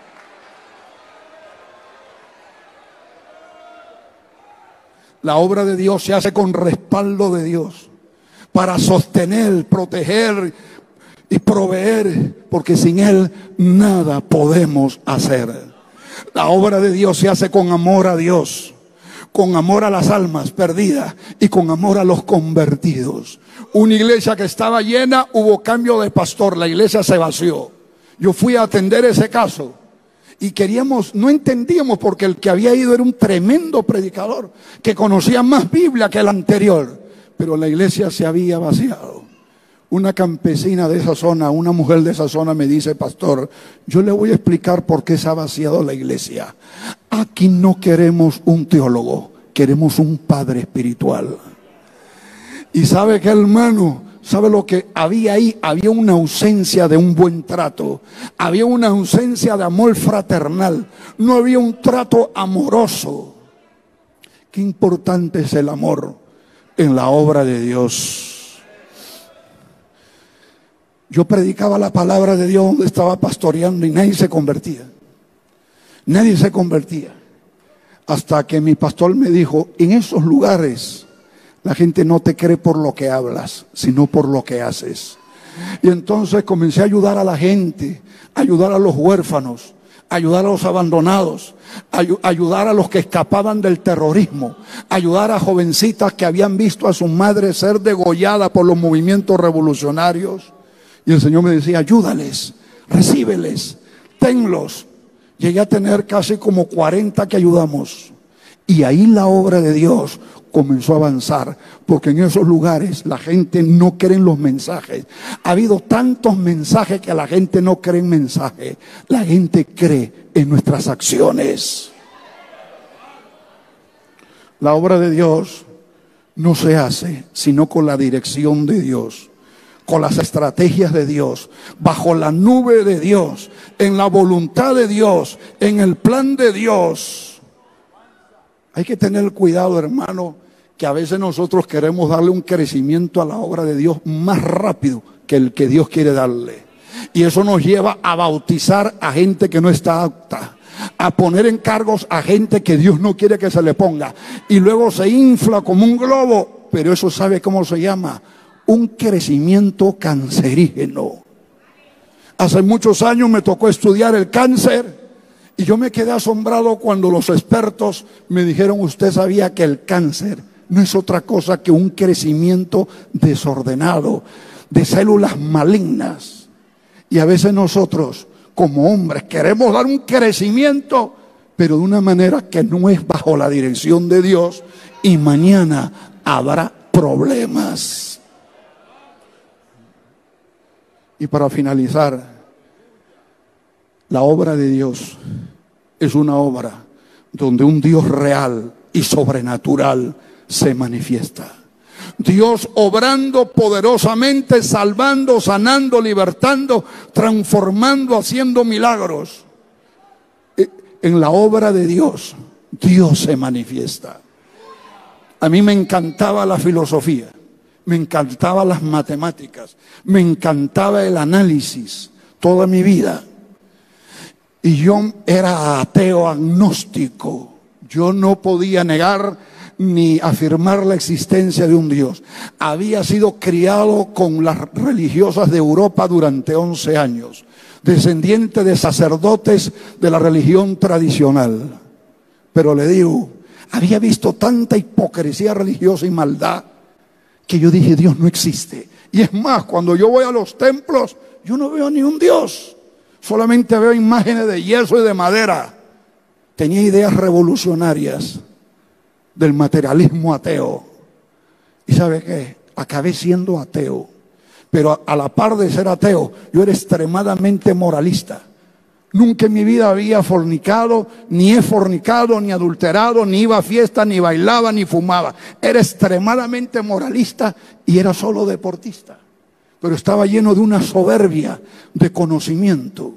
La obra de Dios se hace con respaldo de Dios para sostener, proteger y proveer, porque sin Él nada podemos hacer. La obra de Dios se hace con amor a Dios, con amor a las almas perdidas y con amor a los convertidos. Una iglesia que estaba llena, hubo cambio de pastor, la iglesia se vació. Yo fui a atender ese caso y no entendíamos porque el que había ido era un tremendo predicador que conocía más Biblia que el anterior, pero la iglesia se había vaciado. Una campesina de esa zona, una mujer de esa zona me dice, pastor, yo le voy a explicar por qué se ha vaciado la iglesia. Aquí no queremos un teólogo, queremos un padre espiritual. Y sabe que, hermano, sabe lo que había ahí, había una ausencia de un buen trato, había una ausencia de amor fraternal, no había un trato amoroso. Qué importante es el amor en la obra de Dios. Yo predicaba la palabra de Dios donde estaba pastoreando y nadie se convertía. Nadie se convertía. Hasta que mi pastor me dijo, en esos lugares la gente no te cree por lo que hablas, sino por lo que haces. Y entonces comencé a ayudar a la gente, a ayudar a los huérfanos, a ayudar a los abandonados, a ayudar a los que escapaban del terrorismo, a ayudar a jovencitas que habían visto a su madre ser degollada por los movimientos revolucionarios. Y el Señor me decía, ayúdales, recíbeles, tenlos. Llegué a tener casi como 40 que ayudamos. Y ahí la obra de Dios comenzó a avanzar, porque en esos lugares la gente no cree en los mensajes. Ha habido tantos mensajes que la gente no cree en mensajes. La gente cree en nuestras acciones. La obra de Dios no se hace sino con la dirección de Dios, con las estrategias de Dios, bajo la nube de Dios, en la voluntad de Dios, en el plan de Dios. Hay que tener cuidado, hermano, que a veces nosotros queremos darle un crecimiento a la obra de Dios más rápido que el que Dios quiere darle. Y eso nos lleva a bautizar a gente que no está apta, a poner en cargos a gente que Dios no quiere que se le ponga. Y luego se infla como un globo, pero eso ¿sabe cómo se llama? Un crecimiento cancerígeno. Hace muchos años me tocó estudiar el cáncer y yo me quedé asombrado cuando los expertos me dijeron, usted sabía que el cáncer no es otra cosa que un crecimiento desordenado de células malignas. Y a veces nosotros, como hombres, queremos dar un crecimiento, pero de una manera que no es bajo la dirección de Dios, y mañana habrá problemas. Y para finalizar, la obra de Dios es una obra donde un Dios real y sobrenatural se manifiesta. Dios obrando poderosamente, salvando, sanando, libertando, transformando, haciendo milagros. En la obra de Dios, Dios se manifiesta. A mí me encantaba la filosofía. me encantaban las matemáticas, me encantaba el análisis toda mi vida. Y yo era ateo agnóstico. Yo no podía negar ni afirmar la existencia de un Dios. Había sido criado con las religiosas de Europa durante 11 años, descendiente de sacerdotes de la religión tradicional. Pero le digo, había visto tanta hipocresía religiosa y maldad que yo dije, Dios no existe. Y es más, cuando yo voy a los templos, yo no veo ni un Dios. Solamente veo imágenes de yeso y de madera. Tenía ideas revolucionarias del materialismo ateo. ¿Y sabe qué? Acabé siendo ateo. Pero a la par de ser ateo, yo era extremadamente moralista. Nunca en mi vida había fornicado, ni he fornicado, ni adulterado, ni iba a fiesta, ni bailaba, ni fumaba. Era extremadamente moralista y era solo deportista. Pero estaba lleno de una soberbia de conocimiento.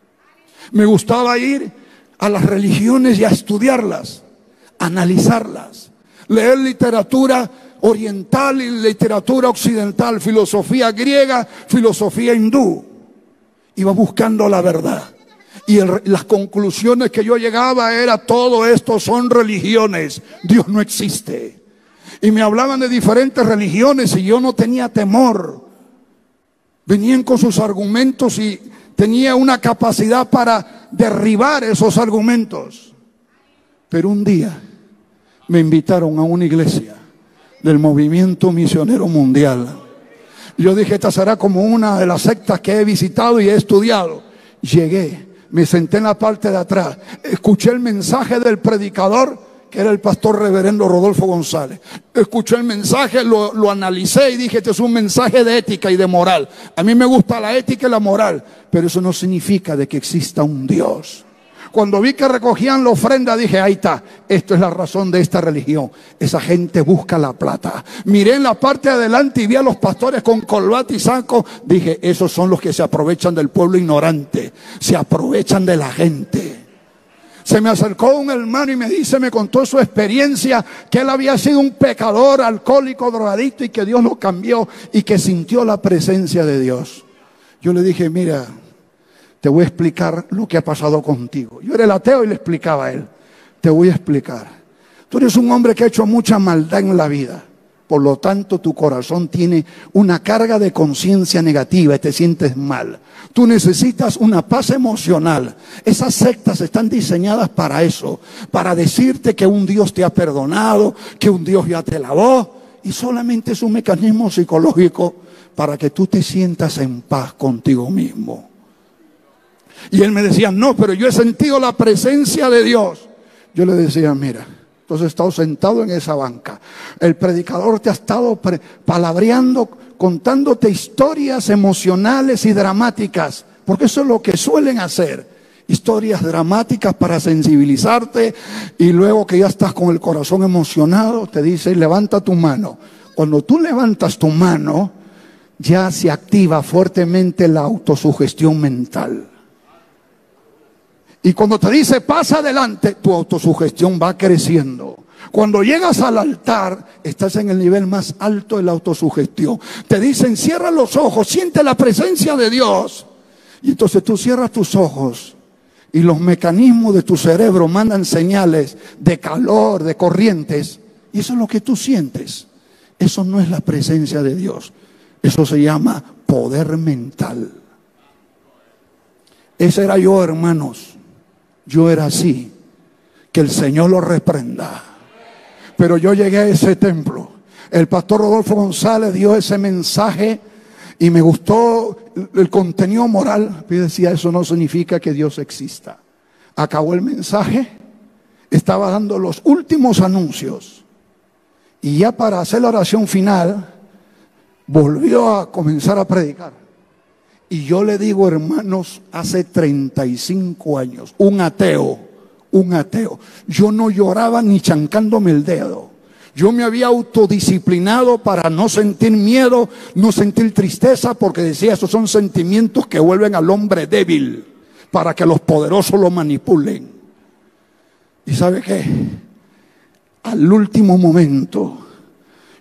Me gustaba ir a las religiones y a estudiarlas, analizarlas, leer literatura oriental y literatura occidental, filosofía griega, filosofía hindú. Iba buscando la verdad. Y las conclusiones que yo llegaba era, todo esto son religiones, Dios no existe. Y me hablaban de diferentes religiones y yo no tenía temor. Venían con sus argumentos y tenía una capacidad para derribar esos argumentos. Pero un día me invitaron a una iglesia del movimiento misionero mundial. Yo dije, esta será como una de las sectas que he visitado y he estudiado. Llegué, me senté en la parte de atrás, escuché el mensaje del predicador, que era el pastor reverendo Rodolfo González. Escuché el mensaje, lo analicé y dije, este es un mensaje de ética y de moral. A mí me gusta la ética y la moral, pero eso no significa de que exista un Dios. Cuando vi que recogían la ofrenda, dije, ahí está, esto es la razón de esta religión. Esa gente busca la plata. Miré en la parte de adelante y vi a los pastores con corbata y saco. Dije, esos son los que se aprovechan del pueblo ignorante, se aprovechan de la gente. Se me acercó un hermano y me contó su experiencia, que él había sido un pecador, alcohólico, drogadicto, y que Dios lo cambió y que sintió la presencia de Dios. Yo le dije, mira, te voy a explicar lo que ha pasado contigo. Yo era el ateo y le explicaba a él. Te voy a explicar. Tú eres un hombre que ha hecho mucha maldad en la vida. Por lo tanto, tu corazón tiene una carga de conciencia negativa y te sientes mal. Tú necesitas una paz emocional. Esas sectas están diseñadas para eso, para decirte que un Dios te ha perdonado, que un Dios ya te lavó, y solamente es un mecanismo psicológico para que tú te sientas en paz contigo mismo. Y él me decía, no, pero yo he sentido la presencia de Dios. Yo le decía, mira, entonces he estado sentado en esa banca. El predicador te ha estado palabreando, contándote historias emocionales y dramáticas, porque eso es lo que suelen hacer. Historias dramáticas para sensibilizarte, y luego que ya estás con el corazón emocionado, te dice, levanta tu mano. Cuando tú levantas tu mano, ya se activa fuertemente la autosugestión mental. Y cuando te dice pasa adelante, tu autosugestión va creciendo. Cuando llegas al altar, estás en el nivel más alto de la autosugestión. Te dicen cierra los ojos, siente la presencia de Dios. Y entonces tú cierras tus ojos y los mecanismos de tu cerebro mandan señales de calor, de corrientes. Y eso es lo que tú sientes. Eso no es la presencia de Dios. Eso se llama poder mental. Ese era yo, hermanos. Yo era así, que el Señor lo reprenda. Pero yo llegué a ese templo. El pastor Rodolfo González dio ese mensaje y me gustó el contenido moral. Y decía, eso no significa que Dios exista. Acabó el mensaje, estaba dando los últimos anuncios. Y ya para hacer la oración final, volvió a comenzar a predicar. Y yo le digo, hermanos, hace 35 años, un ateo, yo no lloraba ni chancándome el dedo. Yo me había autodisciplinado para no sentir miedo, no sentir tristeza, porque decía, esos son sentimientos que vuelven al hombre débil, para que los poderosos lo manipulen. ¿Y sabe qué? Al último momento,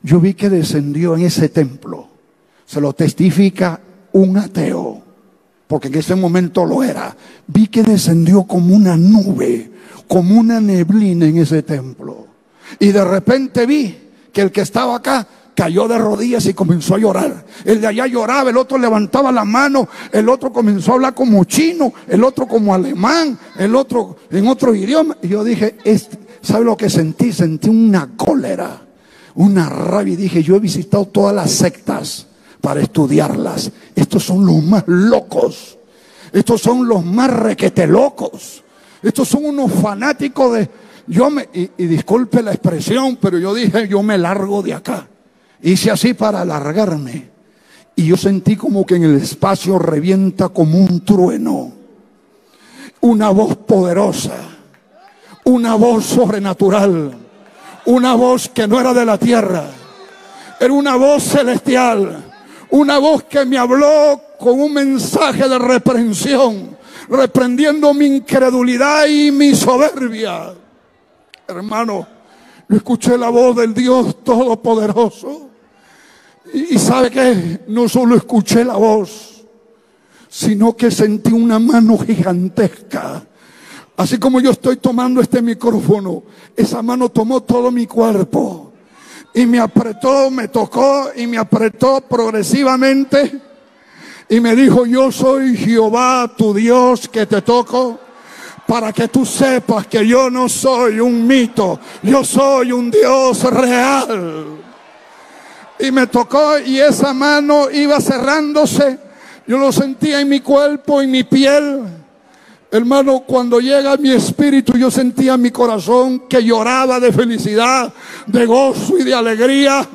yo vi que descendió en ese templo. Se lo testifica un ateo, porque en ese momento lo era. Vi que descendió como una nube, como una neblina en ese templo. Y de repente vi que el que estaba acá cayó de rodillas y comenzó a llorar. El de allá lloraba, el otro levantaba la mano, el otro comenzó a hablar como chino, el otro como alemán, el otro en otro idioma. Y yo dije, ¿sabe lo que sentí? Sentí una cólera, una rabia. Y dije, yo he visitado todas las sectas para estudiarlas. Estos son los más locos. Estos son los más requete locos. Estos son unos fanáticos de... Y disculpe la expresión, pero yo dije, yo me largo de acá. Hice así para alargarme. Y yo sentí como que en el espacio revienta como un trueno. Una voz poderosa. Una voz sobrenatural. Una voz que no era de la tierra. Era una voz celestial. Una voz que me habló con un mensaje de reprensión, reprendiendo mi incredulidad y mi soberbia. Hermano, yo escuché la voz del Dios Todopoderoso. Y ¿sabe qué? No solo escuché la voz, sino que sentí una mano gigantesca. Así como yo estoy tomando este micrófono, esa mano tomó todo mi cuerpo y me apretó, me tocó y me apretó progresivamente y me dijo, yo soy Jehová tu Dios que te toco para que tú sepas que yo no soy un mito, yo soy un Dios real. Y me tocó y esa mano iba cerrándose. Yo lo sentía en mi cuerpo, en mi piel. Hermano, cuando llega a mi espíritu, yo sentía en mi corazón que lloraba de felicidad, de gozo y de alegría.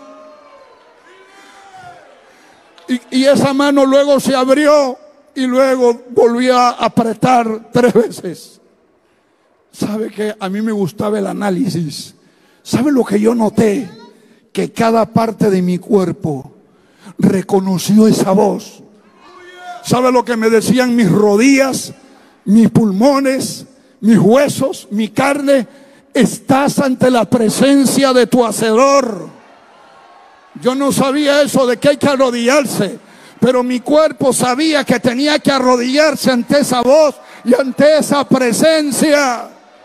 Y esa mano luego se abrió y luego volvió a apretar 3 veces. ¿Sabe qué? A mí me gustaba el análisis. ¿Sabe lo que yo noté? Que cada parte de mi cuerpo reconoció esa voz. ¿Sabe lo que me decían mis rodillas, mis pulmones, mis huesos, mi carne? Estás ante la presencia de tu Hacedor. Yo no sabía eso de que hay que arrodillarse, pero mi cuerpo sabía que tenía que arrodillarse ante esa voz y ante esa presencia.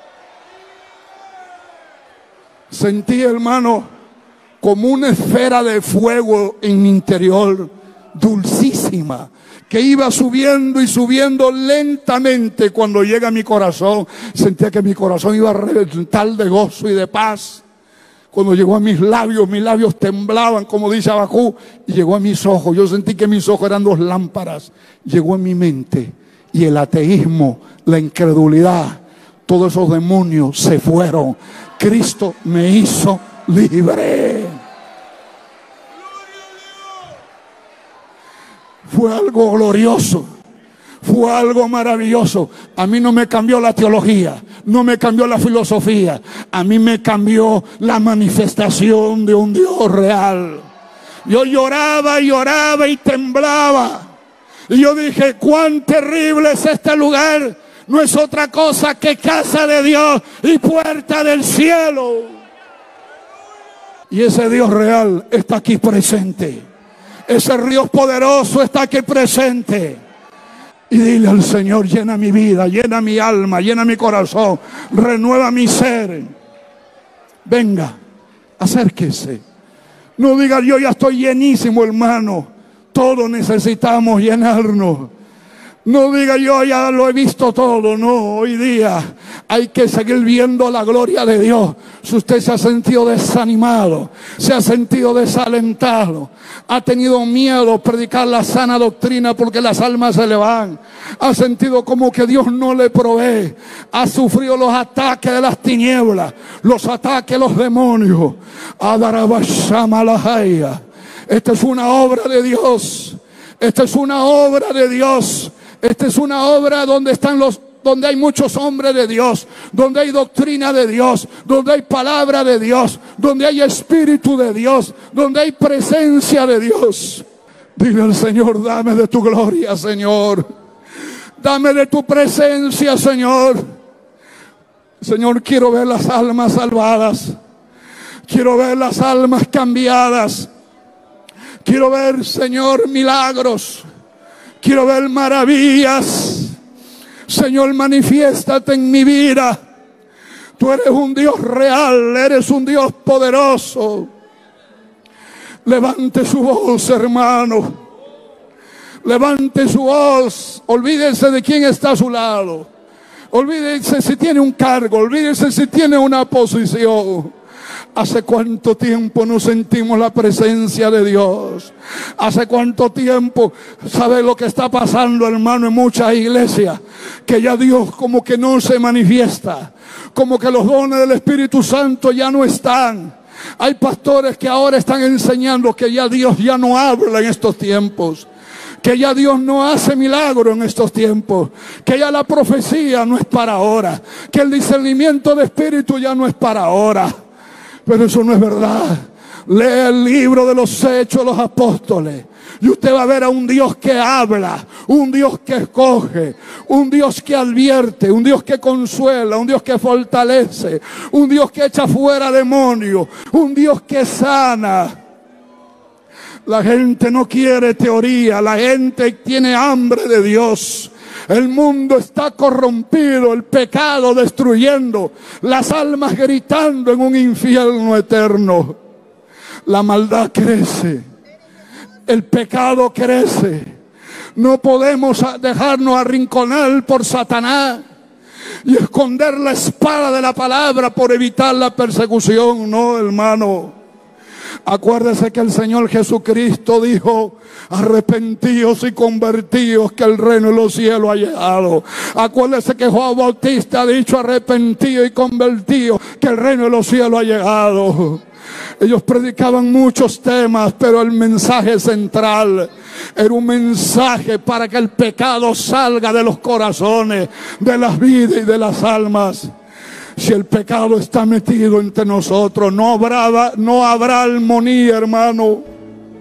Sentí, hermano, como una esfera de fuego en mi interior, dulcísima, que iba subiendo y subiendo lentamente. Cuando llega a mi corazón, sentía que mi corazón iba a reventar de gozo y de paz. Cuando llegó a mis labios temblaban, como dice Abacú, y llegó a mis ojos. Yo sentí que mis ojos eran 2 lámparas. Llegó a mi mente y el ateísmo, la incredulidad, todos esos demonios se fueron. Cristo me hizo libre. Fue algo glorioso, fue algo maravilloso. A mí no me cambió la teología, no me cambió la filosofía, a mí me cambió la manifestación de un Dios real. Yo lloraba y temblaba, y yo dije, cuán terrible es este lugar. No es otra cosa que casa de Dios y puerta del cielo. Y ese Dios real está aquí presente. Ese Dios poderoso está aquí presente. Y dile al Señor, llena mi vida, llena mi alma, llena mi corazón, renueva mi ser. Venga, acérquese. No diga, yo ya estoy llenísimo, hermano. Todos necesitamos llenarnos. No diga, yo ya lo he visto todo. No, hoy día hay que seguir viendo la gloria de Dios. Si usted se ha sentido desanimado, se ha sentido desalentado, ha tenido miedo a predicar la sana doctrina porque las almas se le van, ha sentido como que Dios no le provee, ha sufrido los ataques de las tinieblas, los ataques de los demonios. Esta es una obra de Dios. Esta es una obra de Dios. Esta es una obra donde hay muchos hombres de Dios, donde hay doctrina de Dios, donde hay palabra de Dios, donde hay espíritu de Dios, donde hay presencia de Dios. Dile al Señor, dame de tu gloria, Señor. Dame de tu presencia, Señor. Señor, quiero ver las almas salvadas. Quiero ver las almas cambiadas. Quiero ver, Señor, milagros. Quiero ver maravillas. Señor, manifiéstate en mi vida. Tú eres un Dios real, eres un Dios poderoso. Levante su voz, hermano. Levante su voz. Olvídese de quién está a su lado. Olvídese si tiene un cargo. Olvídese si tiene una posición. ¿Hace cuánto tiempo no sentimos la presencia de Dios? ¿Hace cuánto tiempo? ¿Sabe lo que está pasando, hermano, en muchas iglesias? Que ya Dios como que no se manifiesta. Como que los dones del Espíritu Santo ya no están. Hay pastores que ahora están enseñando que ya Dios ya no habla en estos tiempos. Que ya Dios no hace milagro en estos tiempos. Que ya la profecía no es para ahora. Que el discernimiento de espíritu ya no es para ahora. Pero eso no es verdad. Lea el libro de los Hechos de los Apóstoles y usted va a ver a un Dios que habla, un Dios que escoge, un Dios que advierte, un Dios que consuela, un Dios que fortalece, un Dios que echa fuera demonios, un Dios que sana. La gente no quiere teoría, la gente tiene hambre de Dios. El mundo está corrompido, el pecado destruyendo, las almas gritando en un infierno eterno. La maldad crece, el pecado crece. No podemos dejarnos arrinconar por Satanás y esconder la espada de la palabra por evitar la persecución. No, hermano. Acuérdese que el Señor Jesucristo dijo: arrepentíos y convertíos, que el reino de los cielos ha llegado. Acuérdese que Juan Bautista ha dicho: arrepentíos y convertíos, que el reino de los cielos ha llegado. Ellos predicaban muchos temas, pero el mensaje central era un mensaje para que el pecado salga de los corazones, de las vidas y de las almas. Si el pecado está metido entre nosotros, no habrá armonía, hermano.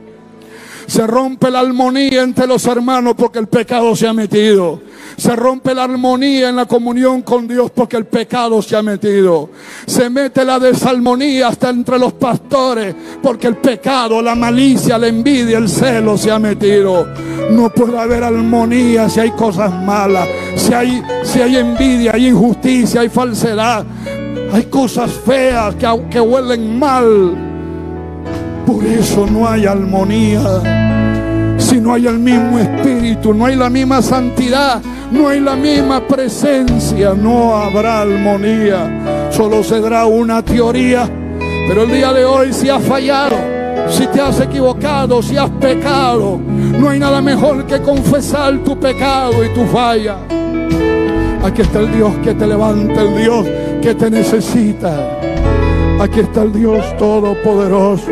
Se rompe la armonía entre los hermanos porque el pecado se ha metido. Se rompe la armonía en la comunión con Dios porque el pecado se ha metido. Se mete la desarmonía hasta entre los pastores porque el pecado, la malicia, la envidia, el celo se ha metido. No puede haber armonía si hay cosas malas, si hay envidia, hay injusticia, hay falsedad, hay cosas feas que huelen mal. Por eso no hay armonía. Si no hay el mismo espíritu, no hay la misma santidad, no hay la misma presencia, no habrá armonía. Solo se dará una teoría. Pero el día de hoy, si has fallado, si te has equivocado, si has pecado, no hay nada mejor que confesar tu pecado y tu falla. Aquí está el Dios que te levanta, el Dios que te necesita. Aquí está el Dios todopoderoso.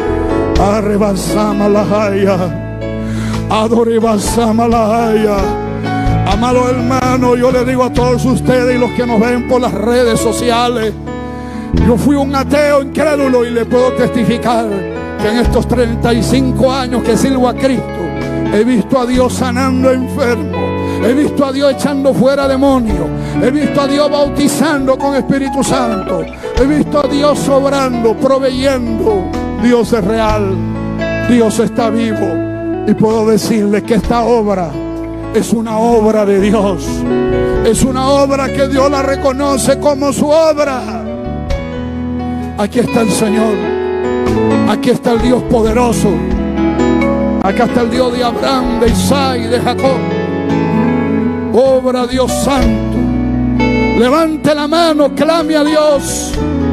Amado hermano, yo le digo a todos ustedes y los que nos ven por las redes sociales, yo fui un ateo incrédulo y le puedo testificar que en estos 35 años que sirvo a Cristo he visto a Dios sanando enfermos, he visto a Dios echando fuera demonios, he visto a Dios bautizando con Espíritu Santo, he visto a Dios obrando, proveyendo. Dios es real, Dios está vivo, y puedo decirles que esta obra es una obra de Dios, es una obra que Dios la reconoce como su obra. Aquí está el Señor, aquí está el Dios poderoso, acá está el Dios de Abraham, de Isaac y de Jacob. Obra Dios santo. Levante la mano, clame a Dios.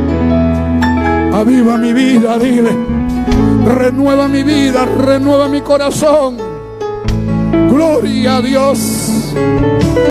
Aviva mi vida, dile. Renueva mi vida, renueva mi corazón. Gloria a Dios.